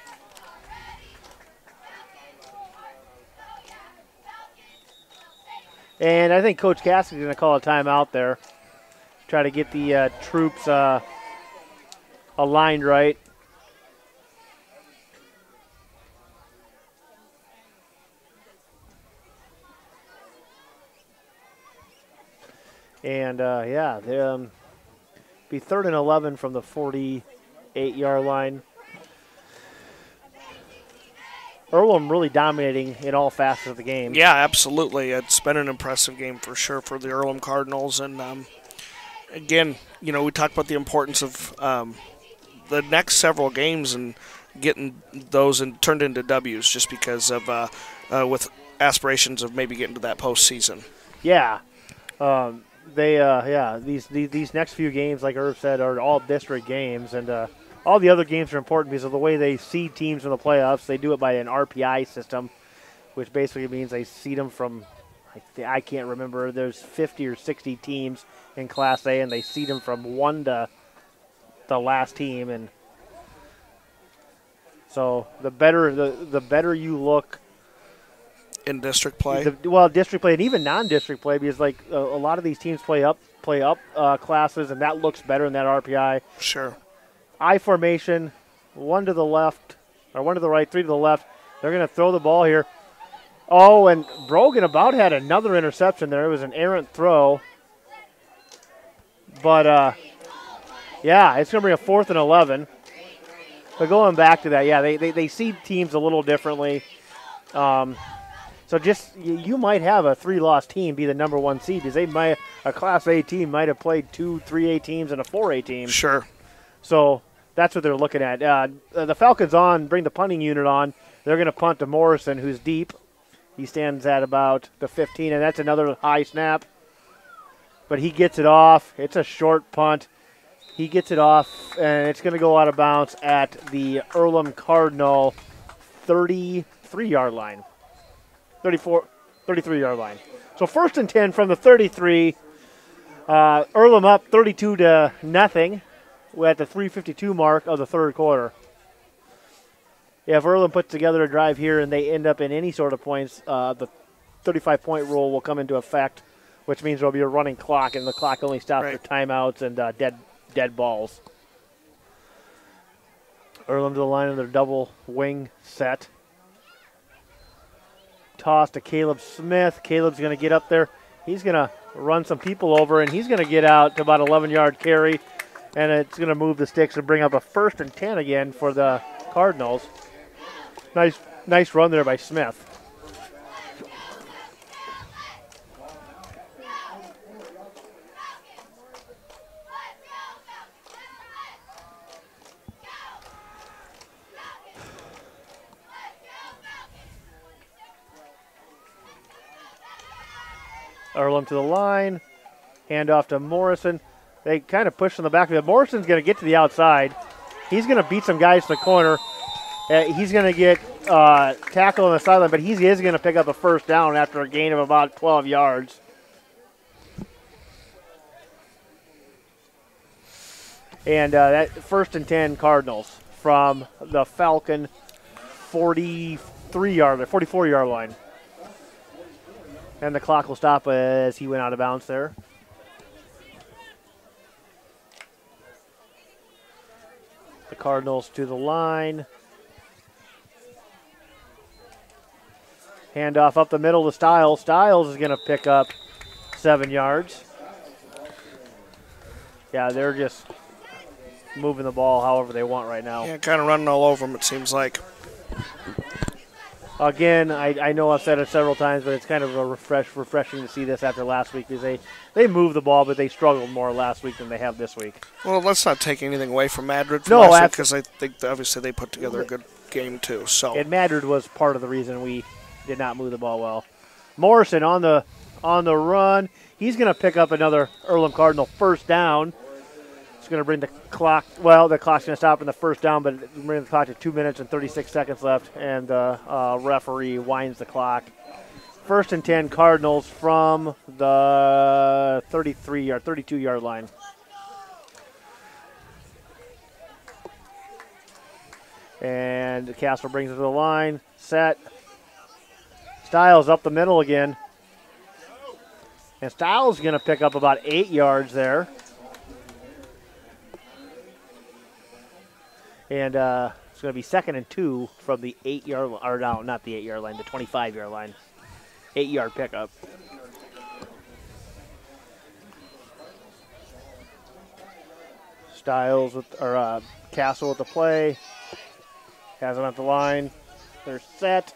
And I think Coach Cassidy's going to call a timeout there. Try to get the troops aligned right. And, they'll be 3rd and 11 from the 48-yard line. Earlham really dominating in all facets of the game. Yeah, absolutely. It's been an impressive game for sure for the Earlham Cardinals. And, again, we talked about the importance of the next several games and getting those turned into W's just because of with aspirations of maybe getting to that postseason. Yeah. These next few games, like Irv said, are all district games, and all the other games are important because of the way they seed teams in the playoffs. They do it by an RPI system, which basically means they seed them from, I can't remember, there's 50 or 60 teams in Class A, and they seed them from 1 to the last team. And so the better you look in district play, district play and even non-district play, because like a lot of these teams play up classes, and that looks better in that RPI. Sure. I formation, 1 to the left, or 1 to the right, 3 to the left. They're going to throw the ball here. Oh, and Brogan about had another interception there. It was an errant throw. But, it's going to bring a 4th and 11. But going back to that, they seed teams a little differently. So just you might have a 3-loss team be the number 1 seed because a Class A team might have played 2 3A teams and a 4A team. Sure. So that's what they're looking at. The Falcons bring the punting unit on. They're going to punt to Morrison, who's deep. He stands at about the 15, and that's another high snap. But he gets it off. It's a short punt. He gets it off, and it's going to go out of bounds at the Earlham Cardinal 33-yard line. 33-yard line. So 1st and 10 from the 33. Earlham up 32-0. We're at the 3:52 mark of the third quarter. If Earlham puts together a drive here and they end up in any sort of points, the 35-point rule will come into effect, which means there'll be a running clock, and the clock only stops for timeouts and dead balls. Earlham to the line of their double wing set. Toss to Caleb Smith. Caleb's going to get up there. He's going to run some people over, and he's going to get out to about 11-yard carry, and it's going to move the sticks and bring up a 1st and 10 again for the Cardinals. Nice run there by Smith. Earlham to the line. Hand off to Morrison. They kind of push in the back of it. Morrison's going to get to the outside. He's going to beat some guys to the corner. He's going to get tackled on the sideline, but he is going to pick up a 1st down after a gain of about 12 yards. And that 1st and 10 Cardinals from the Falcon 44-yard line. And the clock will stop as he went out of bounds there. The Cardinals to the line. Handoff up the middle to Stiles. Stiles is going to pick up 7 yards. Yeah, they're just moving the ball however they want right now. Yeah, kind of running all over them, it seems like. Again, I know I've said it several times, but it's kind of a refreshing to see this after last week because they moved the ball, but they struggled more last week than they have this week. Well, let's not take anything away from Madrid from last week because I think obviously they put together a good game too. So. And Madrid was part of the reason we did not move the ball well. Morrison on the run. He's going to pick up another Earlham Cardinal 1st down. It's going to bring the clock. Well, the clock's going to stop in the 1st down, but bring the clock to 2 minutes and 36 seconds left, and the referee winds the clock. 1st and 10 Cardinals from the 32-yard line. And Castle brings it to the line. Set. Stiles up the middle again. And Stiles is going to pick up about 8 yards there. And it's going to be 2nd and 2 from the 8-yard line. Or no, not the 8-yard line, the 25-yard line. 8-yard pickup. Stiles Castle with the play. Has them at the line. They're set.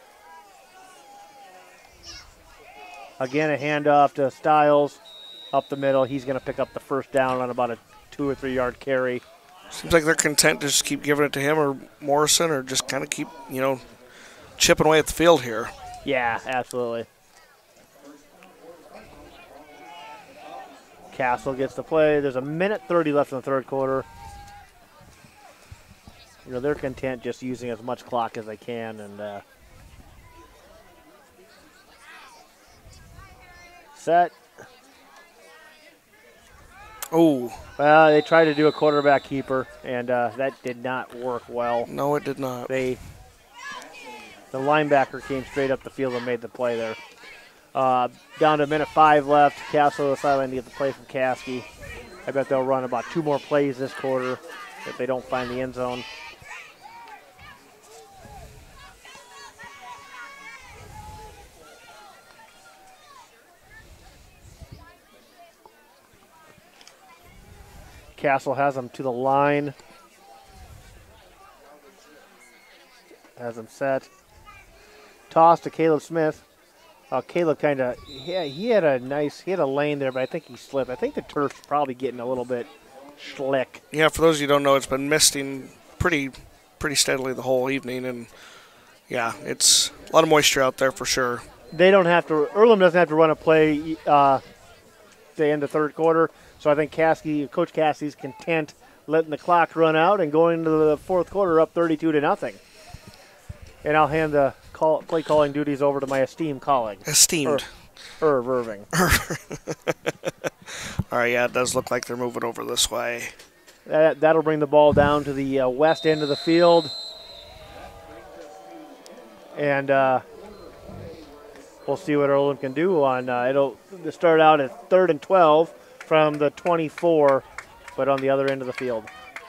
Again, a handoff to Stiles up the middle. He's going to pick up the 1st down on about a 2 or 3 yard carry. Seems like they're content to just keep giving it to him or Morrison or just kind of keep, chipping away at the field here. Yeah, absolutely. Castle gets the play. There's 1:30 left in the third quarter. They're content just using as much clock as they can. And set. Oh. Well, they tried to do a quarterback keeper, and that did not work well. No, it did not. The linebacker came straight up the field and made the play there. Down to 1:05 left. Castle to the sideline to get the play from Caskey. I bet they'll run about 2 more plays this quarter if they don't find the end zone. Castle has them to the line. Has them set. Toss to Caleb Smith. Caleb he had a lane there, but I think he slipped. I think the turf's probably getting a little bit slick. Yeah, for those of you who don't know, it's been misting pretty steadily the whole evening, and yeah, it's a lot of moisture out there for sure. Earlham doesn't have to run a play to end the third quarter, so I think Coach Caskey's content letting the clock run out and going into the fourth quarter up 32-0. And I'll hand the play calling duties over to my esteemed colleague. Esteemed. Irv Irving. All right, yeah, it does look like they're moving over this way. That'll bring the ball down to the west end of the field. And we'll see what Earlham can do on. It'll start out at 3rd and 12 from the 24, but on the other end of the field.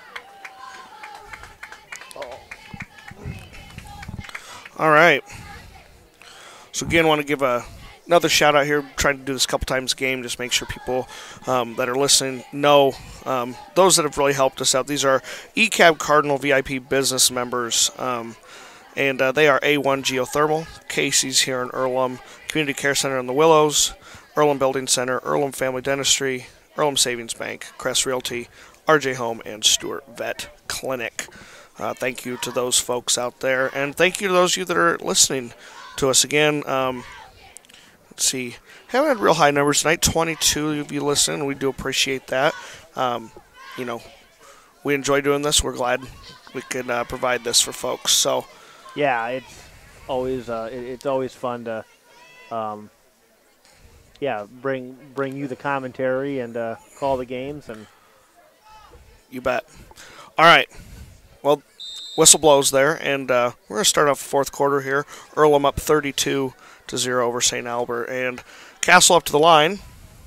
All right. So again, want to give another shout out here. Trying to do this a couple times a game, just make sure people that are listening know those that have really helped us out. These are ECAB Cardinal VIP business members, and they are A1 Geothermal, Casey's here in Earlham, Community Care Center in the Willows, Earlham Building Center, Earlham Family Dentistry, Earlham Savings Bank, Crest Realty, RJ Home, and Stewart Vet Clinic. Thank you to those folks out there, and thank you to those of you that are listening to us again. Let's see. Haven't had real high numbers tonight. 22 of you listening. We do appreciate that. We enjoy doing this. We're glad we can provide this for folks. So, yeah, it's always fun to, bring you the commentary and call the games. And you bet. All right. Well, whistle blows there, and we're going to start off the fourth quarter here. Earlham up 32-0 over St. Albert, and Castle up to the line,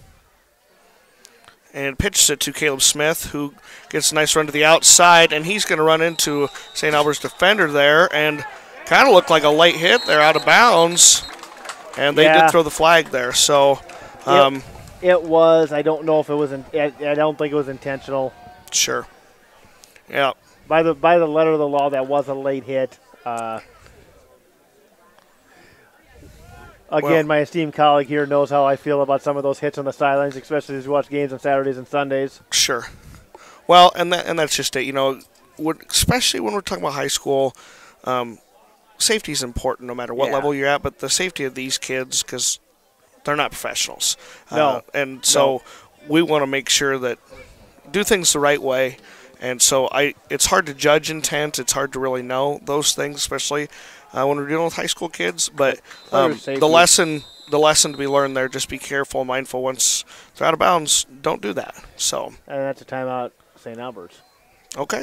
and pitches it to Caleb Smith, who gets a nice run to the outside, and he's going to run into St. Albert's defender there, and kind of looked like a late hit there out of bounds, and they did throw the flag there. So it was. I don't know if it was. I don't think it was intentional. Sure. Yeah. By the letter of the law, that was a late hit. My esteemed colleague here knows how I feel about some of those hits on the sidelines, especially as we watch games on Saturdays and Sundays. Sure. Well, and that's just it. Especially when we're talking about high school, safety is important no matter what level you're at. But the safety of these kids, because they're not professionals. No. We want to make sure that do things the right way. And so it's hard to judge intent. It's hard to really know those things, especially when we're dealing with high school kids. But the lesson to be learned there: just be careful, mindful. Once they're out of bounds, don't do that. So. And that's a timeout, St. Albert's. Okay.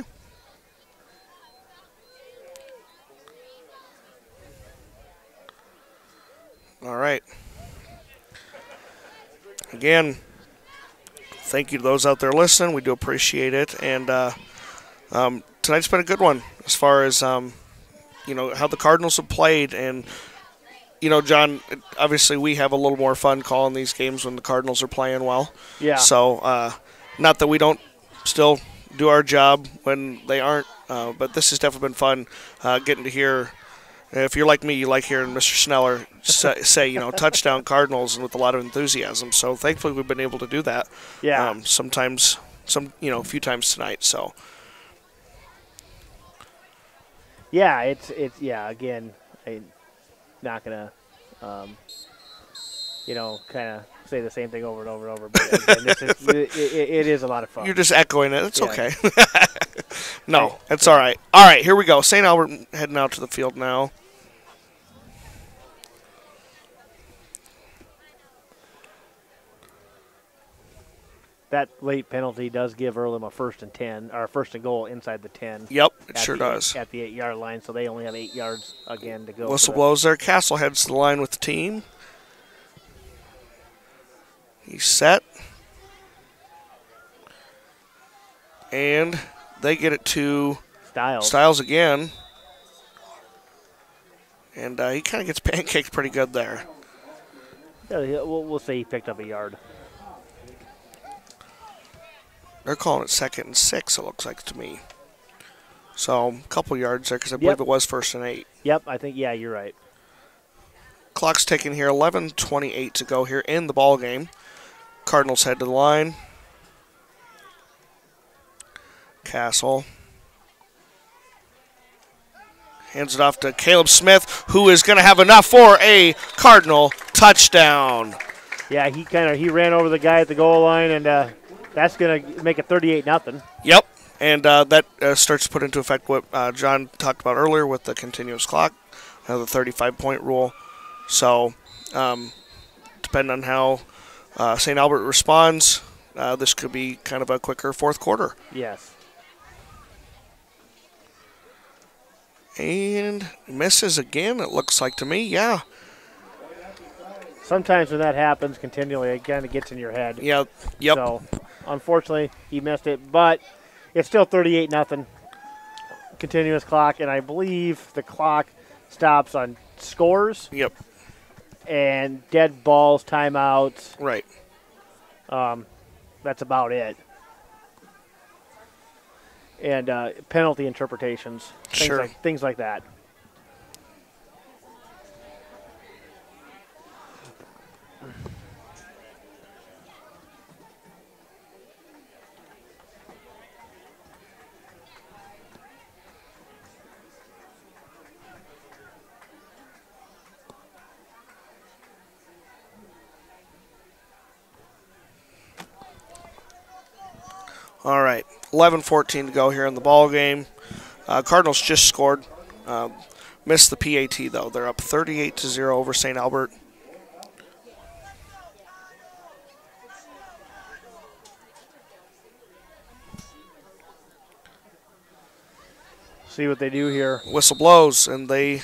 All right. Again. Thank you to those out there listening. We do appreciate it. And tonight's been a good one as far as, how the Cardinals have played. And, John, obviously we have a little more fun calling these games when the Cardinals are playing well. Yeah. So, not that we don't still do our job when they aren't, but this has definitely been fun getting to hear. If you're like me, you like hearing Mr. Sneller say, touchdown Cardinals, and with a lot of enthusiasm. So thankfully we've been able to do that. Yeah. A few times tonight. So. Yeah, it's again, I'm not gonna, kind of say the same thing over and over and over. But again, it is a lot of fun. You're just echoing it. It's okay. No, it's all right. All right, here we go. St. Albert heading out to the field now. That late penalty does give Earlham a 1st and 10, or 1st and goal inside the 10. Yep, it sure does. At the 8-yard line, so they only have 8 yards again to go. Whistle blows there. Castle heads to the line with the team. He's set. And they get it to Styles again. And he kind of gets pancaked pretty good there. Yeah, we'll say he picked up a yard. They're calling it 2nd and 6, it looks like to me. So, a couple yards there, because I believe it was 1st and 8. Yep, I think, you're right. Clock's ticking here, 11:28 to go here in the ball game. Cardinals head to the line. Castle hands it off to Caleb Smith, who is going to have enough for a Cardinal touchdown. Yeah, he ran over the guy at the goal line, and that's going to make it 38-0. Yep, And that starts to put into effect what John talked about earlier with the continuous clock, the 35-point rule. So, depending on how St. Albert responds, this could be kind of a quicker fourth quarter. Yes. And misses again, it looks like to me. Yeah. Sometimes when that happens continually, it kind of gets in your head. Yeah. Yep. So, unfortunately, he missed it, but it's still 38-0. Continuous clock, and I believe the clock stops on scores. Yep. And dead balls, timeouts. Right. That's about it. And penalty interpretations. Things like that. All right, 11-14 to go here in the ball game. Cardinals just scored. Missed the PAT, though. They're up 38-0 over St. Albert. See what they do here. Whistle blows, and they,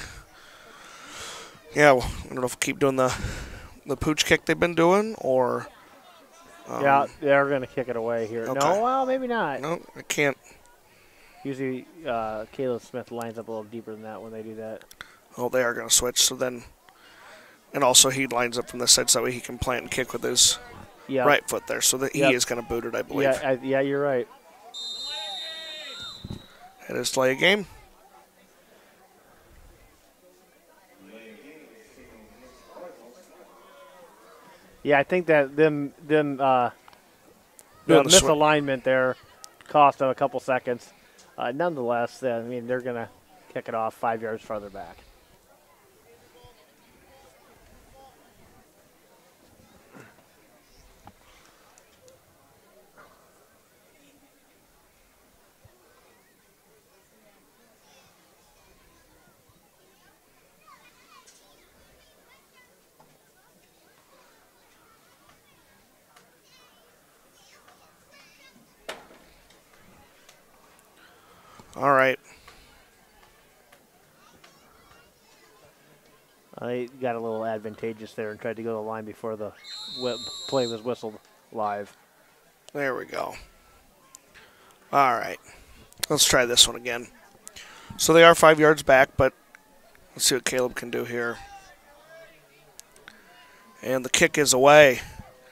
I don't know if keep doing the pooch kick they've been doing, or... yeah, they're going to kick it away here. Okay. No, well, maybe not. No, I can't. Usually, Caleb Smith lines up a little deeper than that when they do that. Oh, they are going to switch. So then, and also he lines up from this side so that way he can plant and kick with his right foot there. So that he is going to boot it, I believe. Yeah, you're right. It is delay a game. Yeah, I think that them the misalignment there cost them a couple seconds. Nonetheless, I mean, they're going to kick it off 5 yards farther back. All right. They got a little advantageous there and tried to go to the line before the play was whistled live. There we go. All right. Let's try this one again. So they are 5 yards back, but let's see what Caleb can do here. And the kick is away.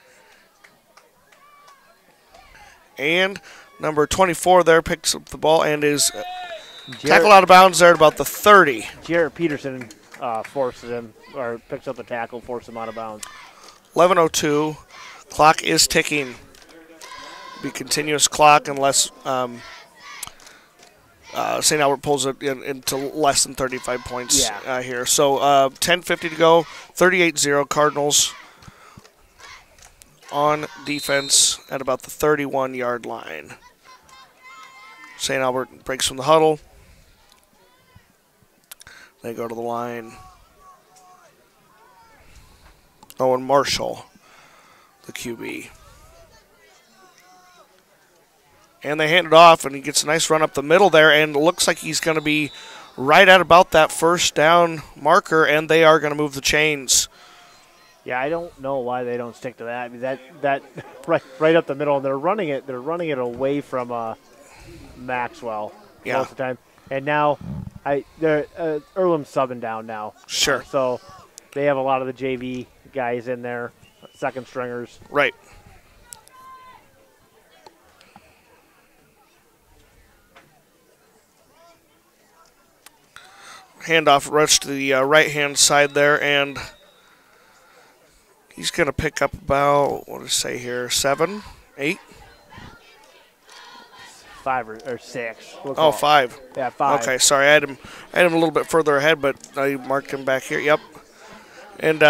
And number 24 there picks up the ball and is tackled out of bounds there at about the 30. Jarrett Peterson forces him, or picks up the tackle, forces him out of bounds. 11:02. Clock is ticking. Be continuous clock unless St. Albert pulls it into less than 35 points here. So 10:50 to go. 38-0 Cardinals on defense at about the 31-yard line. St. Albert breaks from the huddle. They go to the line. Owen Marshall, the QB. And they hand it off, and he gets a nice run up the middle there, and it looks like he's going to be right at about that first down marker, and they are going to move the chains. Yeah, I don't know why they don't stick to that. I mean, that right up the middle, and they're running it away from Maxwell most of the time. And now they're Earlham subbing down now. Sure. So they have a lot of the JV guys in there, second stringers. Right. Handoff rush to the right-hand side there, and he's going to pick up about, what did I say here, 7, 8? 5 or 6. Oh, 5. Yeah, 5. Okay, sorry, I had him a little bit further ahead, but I marked him back here. Yep. And,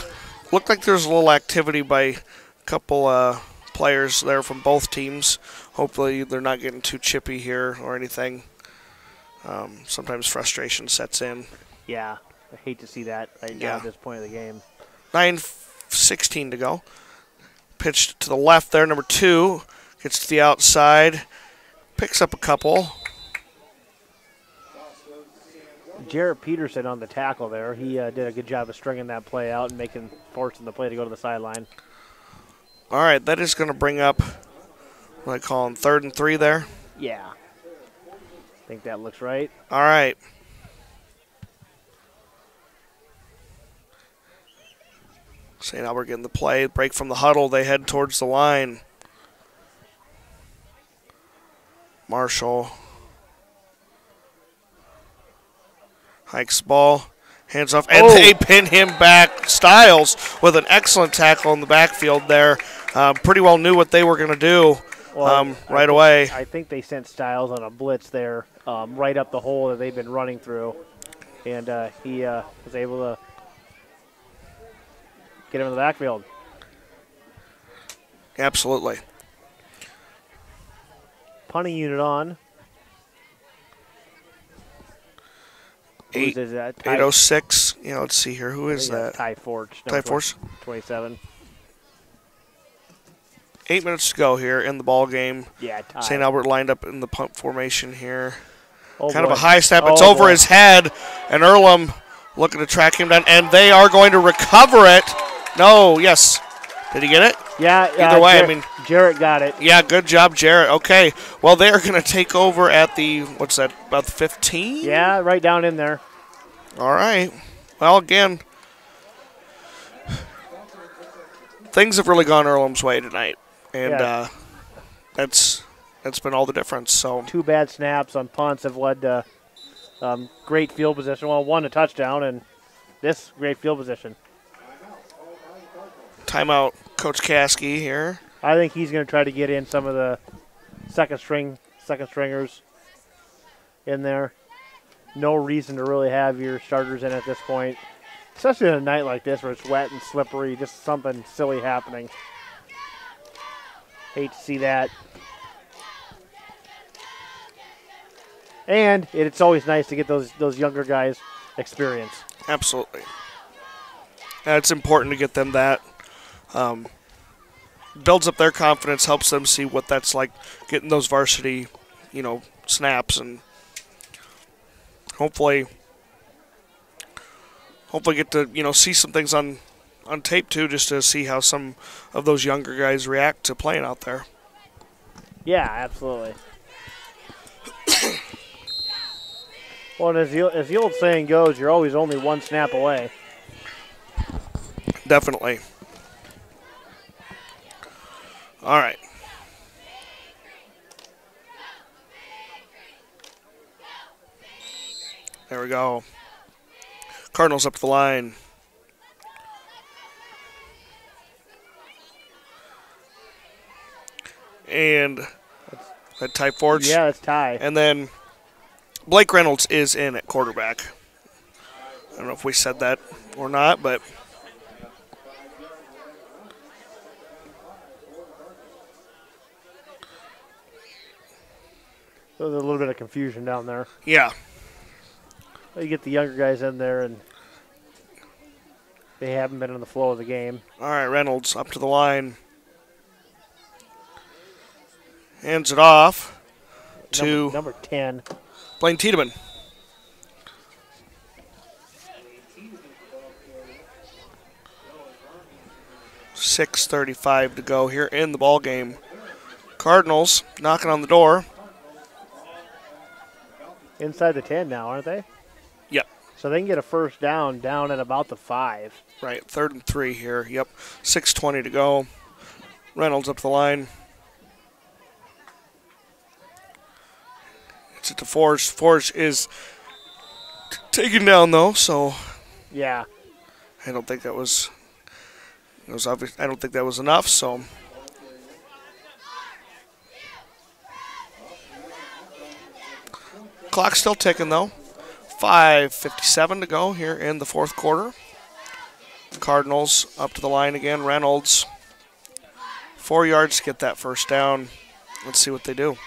looked like there's a little activity by a couple players there from both teams Hopefully they're not getting too chippy here or anything. Sometimes frustration sets in. Yeah, I hate to see that right now at this point of the game. 9:16 to go. Pitched to the left there, number 2. Gets to the outside. Picks up a couple. Jarrett Peterson on the tackle there. He did a good job of stringing that play out and forcing the play to go to the sideline. All right, that is going to bring up what I call 3rd and 3 there. Yeah. I think that looks right. All right. St. Albert getting the play. Break from the huddle. They head towards the line. Marshall hikes the ball. Hands off. And they pin him back. Stiles with an excellent tackle in the backfield there. Pretty well knew what they were going to do right away. I think they sent Stiles on a blitz there right up the hole that they've been running through. And he was able to get him in the backfield. Absolutely. Punting unit on. 8:06. Yeah, let's see here. Who is that? Ty Forge. Ty Forge. 27. 8 minutes to go here in the ball game. Yeah, Ty. St. Albert lined up in the punt formation here. Oh, kind boy. of a high step. It's over his head, and Earlham looking to track him down, and they are going to recover it. No, yes. Did he get it? Yeah. Either way, Jarrett got it. Yeah, good job, Jarrett. Okay. Well, they are going to take over at the, what's that, about the 15? Yeah, right down in there. All right. Well, again, things have really gone Earlham's way tonight, and that's been all the difference. So 2 bad snaps on punts have led to great field position. Well, 1 a touchdown, and this great field position. Timeout, Coach Caskey here. I think he's going to try to get in some of the second stringers in there. No reason to really have your starters in at this point, especially on a night like this where it's wet and slippery, just something silly happening. Hate to see that. And it's always nice to get those younger guys experience. Absolutely. It's important to get them that. Builds up their confidence, helps them see what that's like, getting those varsity, snaps, and hopefully get to, see some things on tape too, just to see how some of those younger guys react to playing out there. Yeah, absolutely. Well, and as the old saying goes, you're always only 1 snap away. Definitely. All right. There we go. Cardinals up the line. And that Ty Forge. Yeah, it's Ty. And then Blake Reynolds is in at quarterback. I don't know if we said that or not, but so there's a little bit of confusion down there. yeah. You get the younger guys in there, and they haven't been in the flow of the game. All right, Reynolds up to the line. Hands it off to number 10. Blaine Tiedemann. .6:35 to go here in the ball game. Cardinals knocking on the door. Inside the 10 now, aren't they? Yep. So they can get a first down at about the 5. Right, 3rd and 3 here. Yep, 6:20 to go. Reynolds up the line. It's at the Forge. Forge is taken down though, so yeah, I don't think that was. It was obvious. I don't think that was enough. So. Clock's still ticking though. 5:57 to go here in the 4th quarter. Cardinals up to the line again. Reynolds, 4 yards to get that first down. Let's see what they do.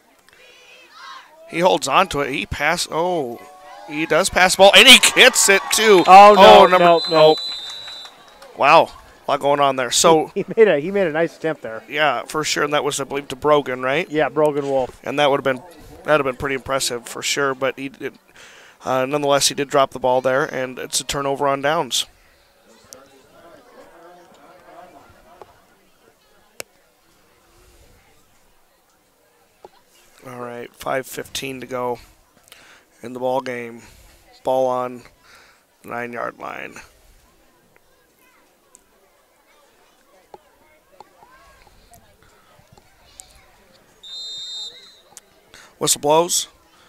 He holds on to it. He passes. Oh, he does pass the ball, and he hits it too. Oh, no, no. Wow, a lot going on there. So he made a nice attempt there. Yeah, for sure, and that was, I believe, to Brogan, right? Yeah, Brogan Wolf. And that'd have been pretty impressive for sure. But he did, nonetheless, he did drop the ball there, and it's a turnover on downs. All right, 5:15 to go in the ball game. Ball on the 9-yard line. Whistle blows.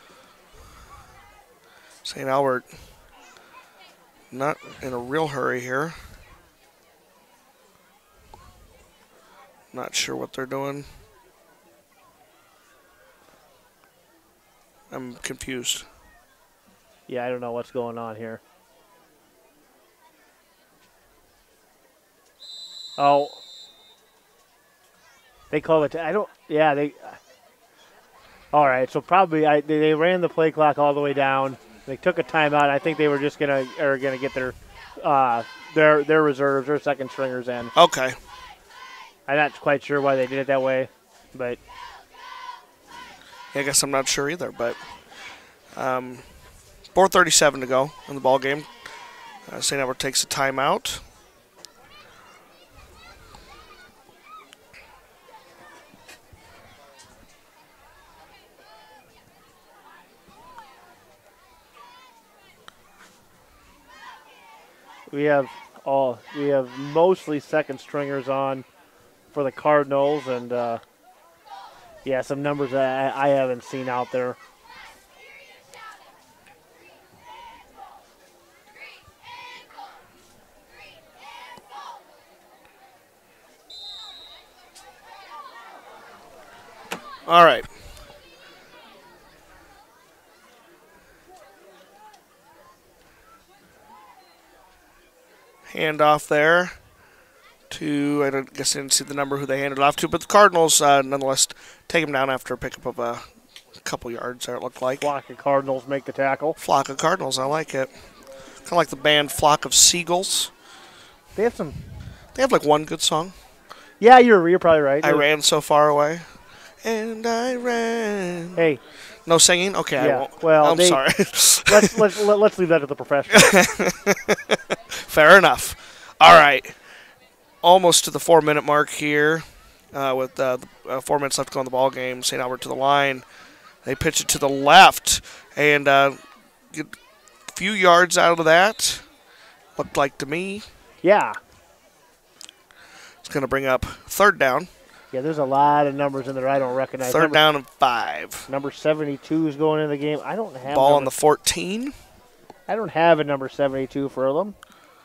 St. Albert not in a real hurry here. Not sure what they're doing. I'm confused. Yeah, I don't know what's going on here. Oh. They call it. I don't. Yeah, they. All right, so probably they ran the play clock all the way down. They took a timeout. I think they were just gonna get their reserves, their second stringers in. Okay. I'm not quite sure why they did it that way, but I guess I'm not sure either. But 4:37 to go in the ball game. St. Albert takes a timeout. we have mostly second stringers on for the Cardinals, and yeah, some numbers that I haven't seen out there. All right. Handoff there to, I guess I didn't see the number who they handed off to, but the Cardinals nonetheless take him down after a pickup of a couple yards there, it looked like. Flock of Cardinals make the tackle. Flock of Cardinals, I like it. Kind of like the band Flock of Seagulls. They have like one good song. Yeah, you're probably right. I ran so far away, and I ran. Hey. No singing? Okay, yeah. I won't. Well, I'm sorry. let's leave that to the professionals. Fair enough. All right. Almost to the 4-minute mark here with 4 minutes left to go in the ball game. St. Albert to the line. They pitch it to the left and get a few yards out of that. Looked like to me. Yeah. It's going to bring up third down. Yeah, there's a lot of numbers in there I don't recognize. Third down and 5. Number 72 is going in the game. I don't have ball on the 14. I don't have a number 72 for Earlham.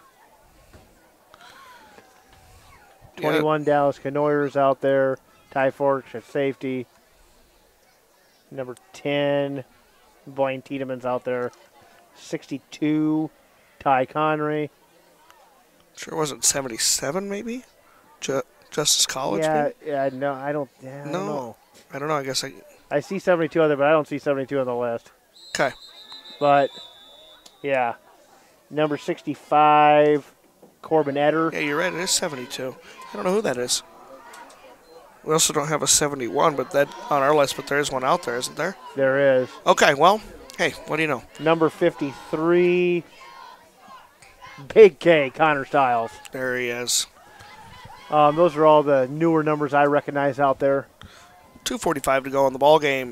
21 Dallas Canoyers out there. Ty Forks at safety. Number 10, Blaine Tiedemann's out there. 62, Ty Connery. Sure wasn't 77 maybe? Justice College? Yeah, maybe? yeah, no, I don't know. I don't know. I guess I see 72 on there, but I don't see 72 on the list. Okay. But, yeah. Number 65, Corbin Etter. Yeah, you're right. It is 72. I don't know who that is. We also don't have a 71, but that on our list, but there is one out there, isn't there? There is. Okay, well, hey, what do you know? Number 53, Big K, Connor Stiles. There he is. Those are all the newer numbers I recognize out there. 2:45 to go in the ball game.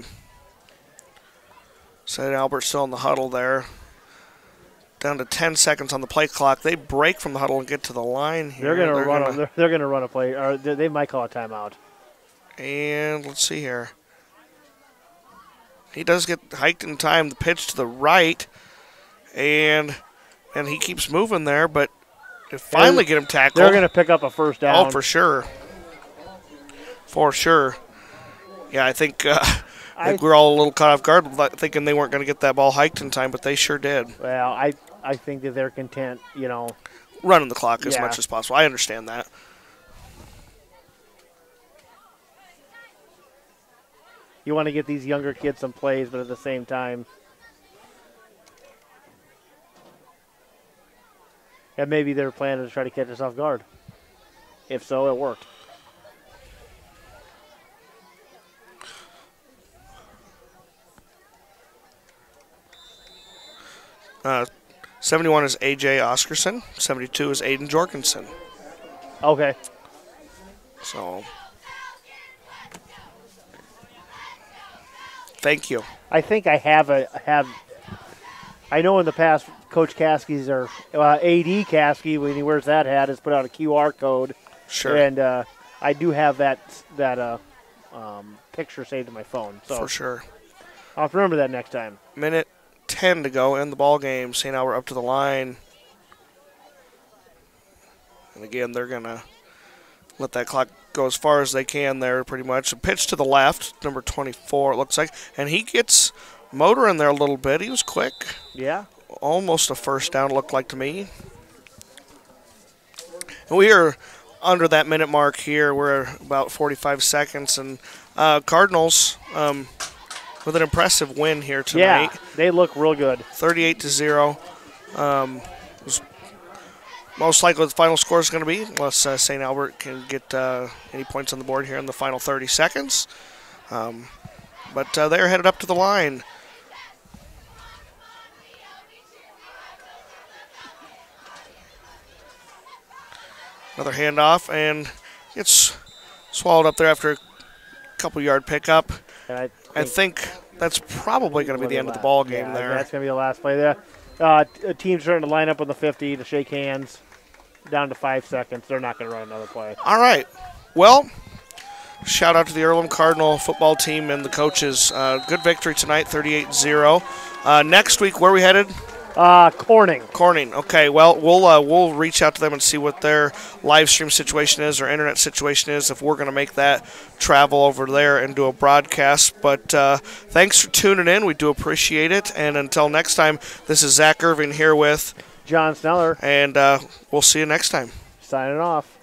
St. Albert still in the huddle there. Down to 10 seconds on the play clock. They break from the huddle and get to the line here. They're going to run a play, or they might call a timeout. And let's see here. He does get hiked in time. The pitch to the right, and he keeps moving there, but they finally get him tackled. They're going to pick up a first down. Oh, for sure. For sure. Yeah, I think we're all a little caught off guard thinking they weren't going to get that ball hiked in time, but they sure did. Well, I think that they're content, running the clock as much as possible. I understand that. you want to get these younger kids some plays, but at the same time, and maybe their plan is to try to catch us off guard. If so, it worked. Uh, 71 is A.J. Oscarson. 72 is Aiden Jorgensen. Okay. So, thank you. I think I have I know in the past, Coach Caskey's or AD Caskey, when he wears that hat, has put out a QR code. Sure. And I do have that picture saved to my phone. So For sure. I'll have to remember that next time. Minute 10 to go in the ball game. St. Albert up to the line. And again, they're going to let that clock go as far as they can there, pretty much. A pitch to the left, number 24, it looks like. And he gets motor in there a little bit. He was quick. Yeah. Almost a first down, looked like to me. And we are under that minute mark here. We're about 45 seconds. And Cardinals with an impressive win here tonight. Yeah, they look real good. 38-0. Was most likely what the final score is going to be, unless St. Albert can get any points on the board here in the final 30 seconds. But they're headed up to the line. Another handoff, and gets swallowed up there after a couple-yard pickup. I think that's probably going to be the end of the ball game there. That's going to be the last play there. A team's starting to line up on the 50 to shake hands. Down to 5 seconds. They're not going to run another play. All right. Well, shout out to the Earlham Cardinal football team and the coaches. Good victory tonight, 38-0. Next week, where are we headed? Corning. Corning. Okay. Well, we'll reach out to them and see what their live stream situation is or internet situation is if we're going to make that travel over there and do a broadcast. But thanks for tuning in. We do appreciate it. And until next time, this is Zach Irving here with John Sneller. And we'll see you next time. Signing off.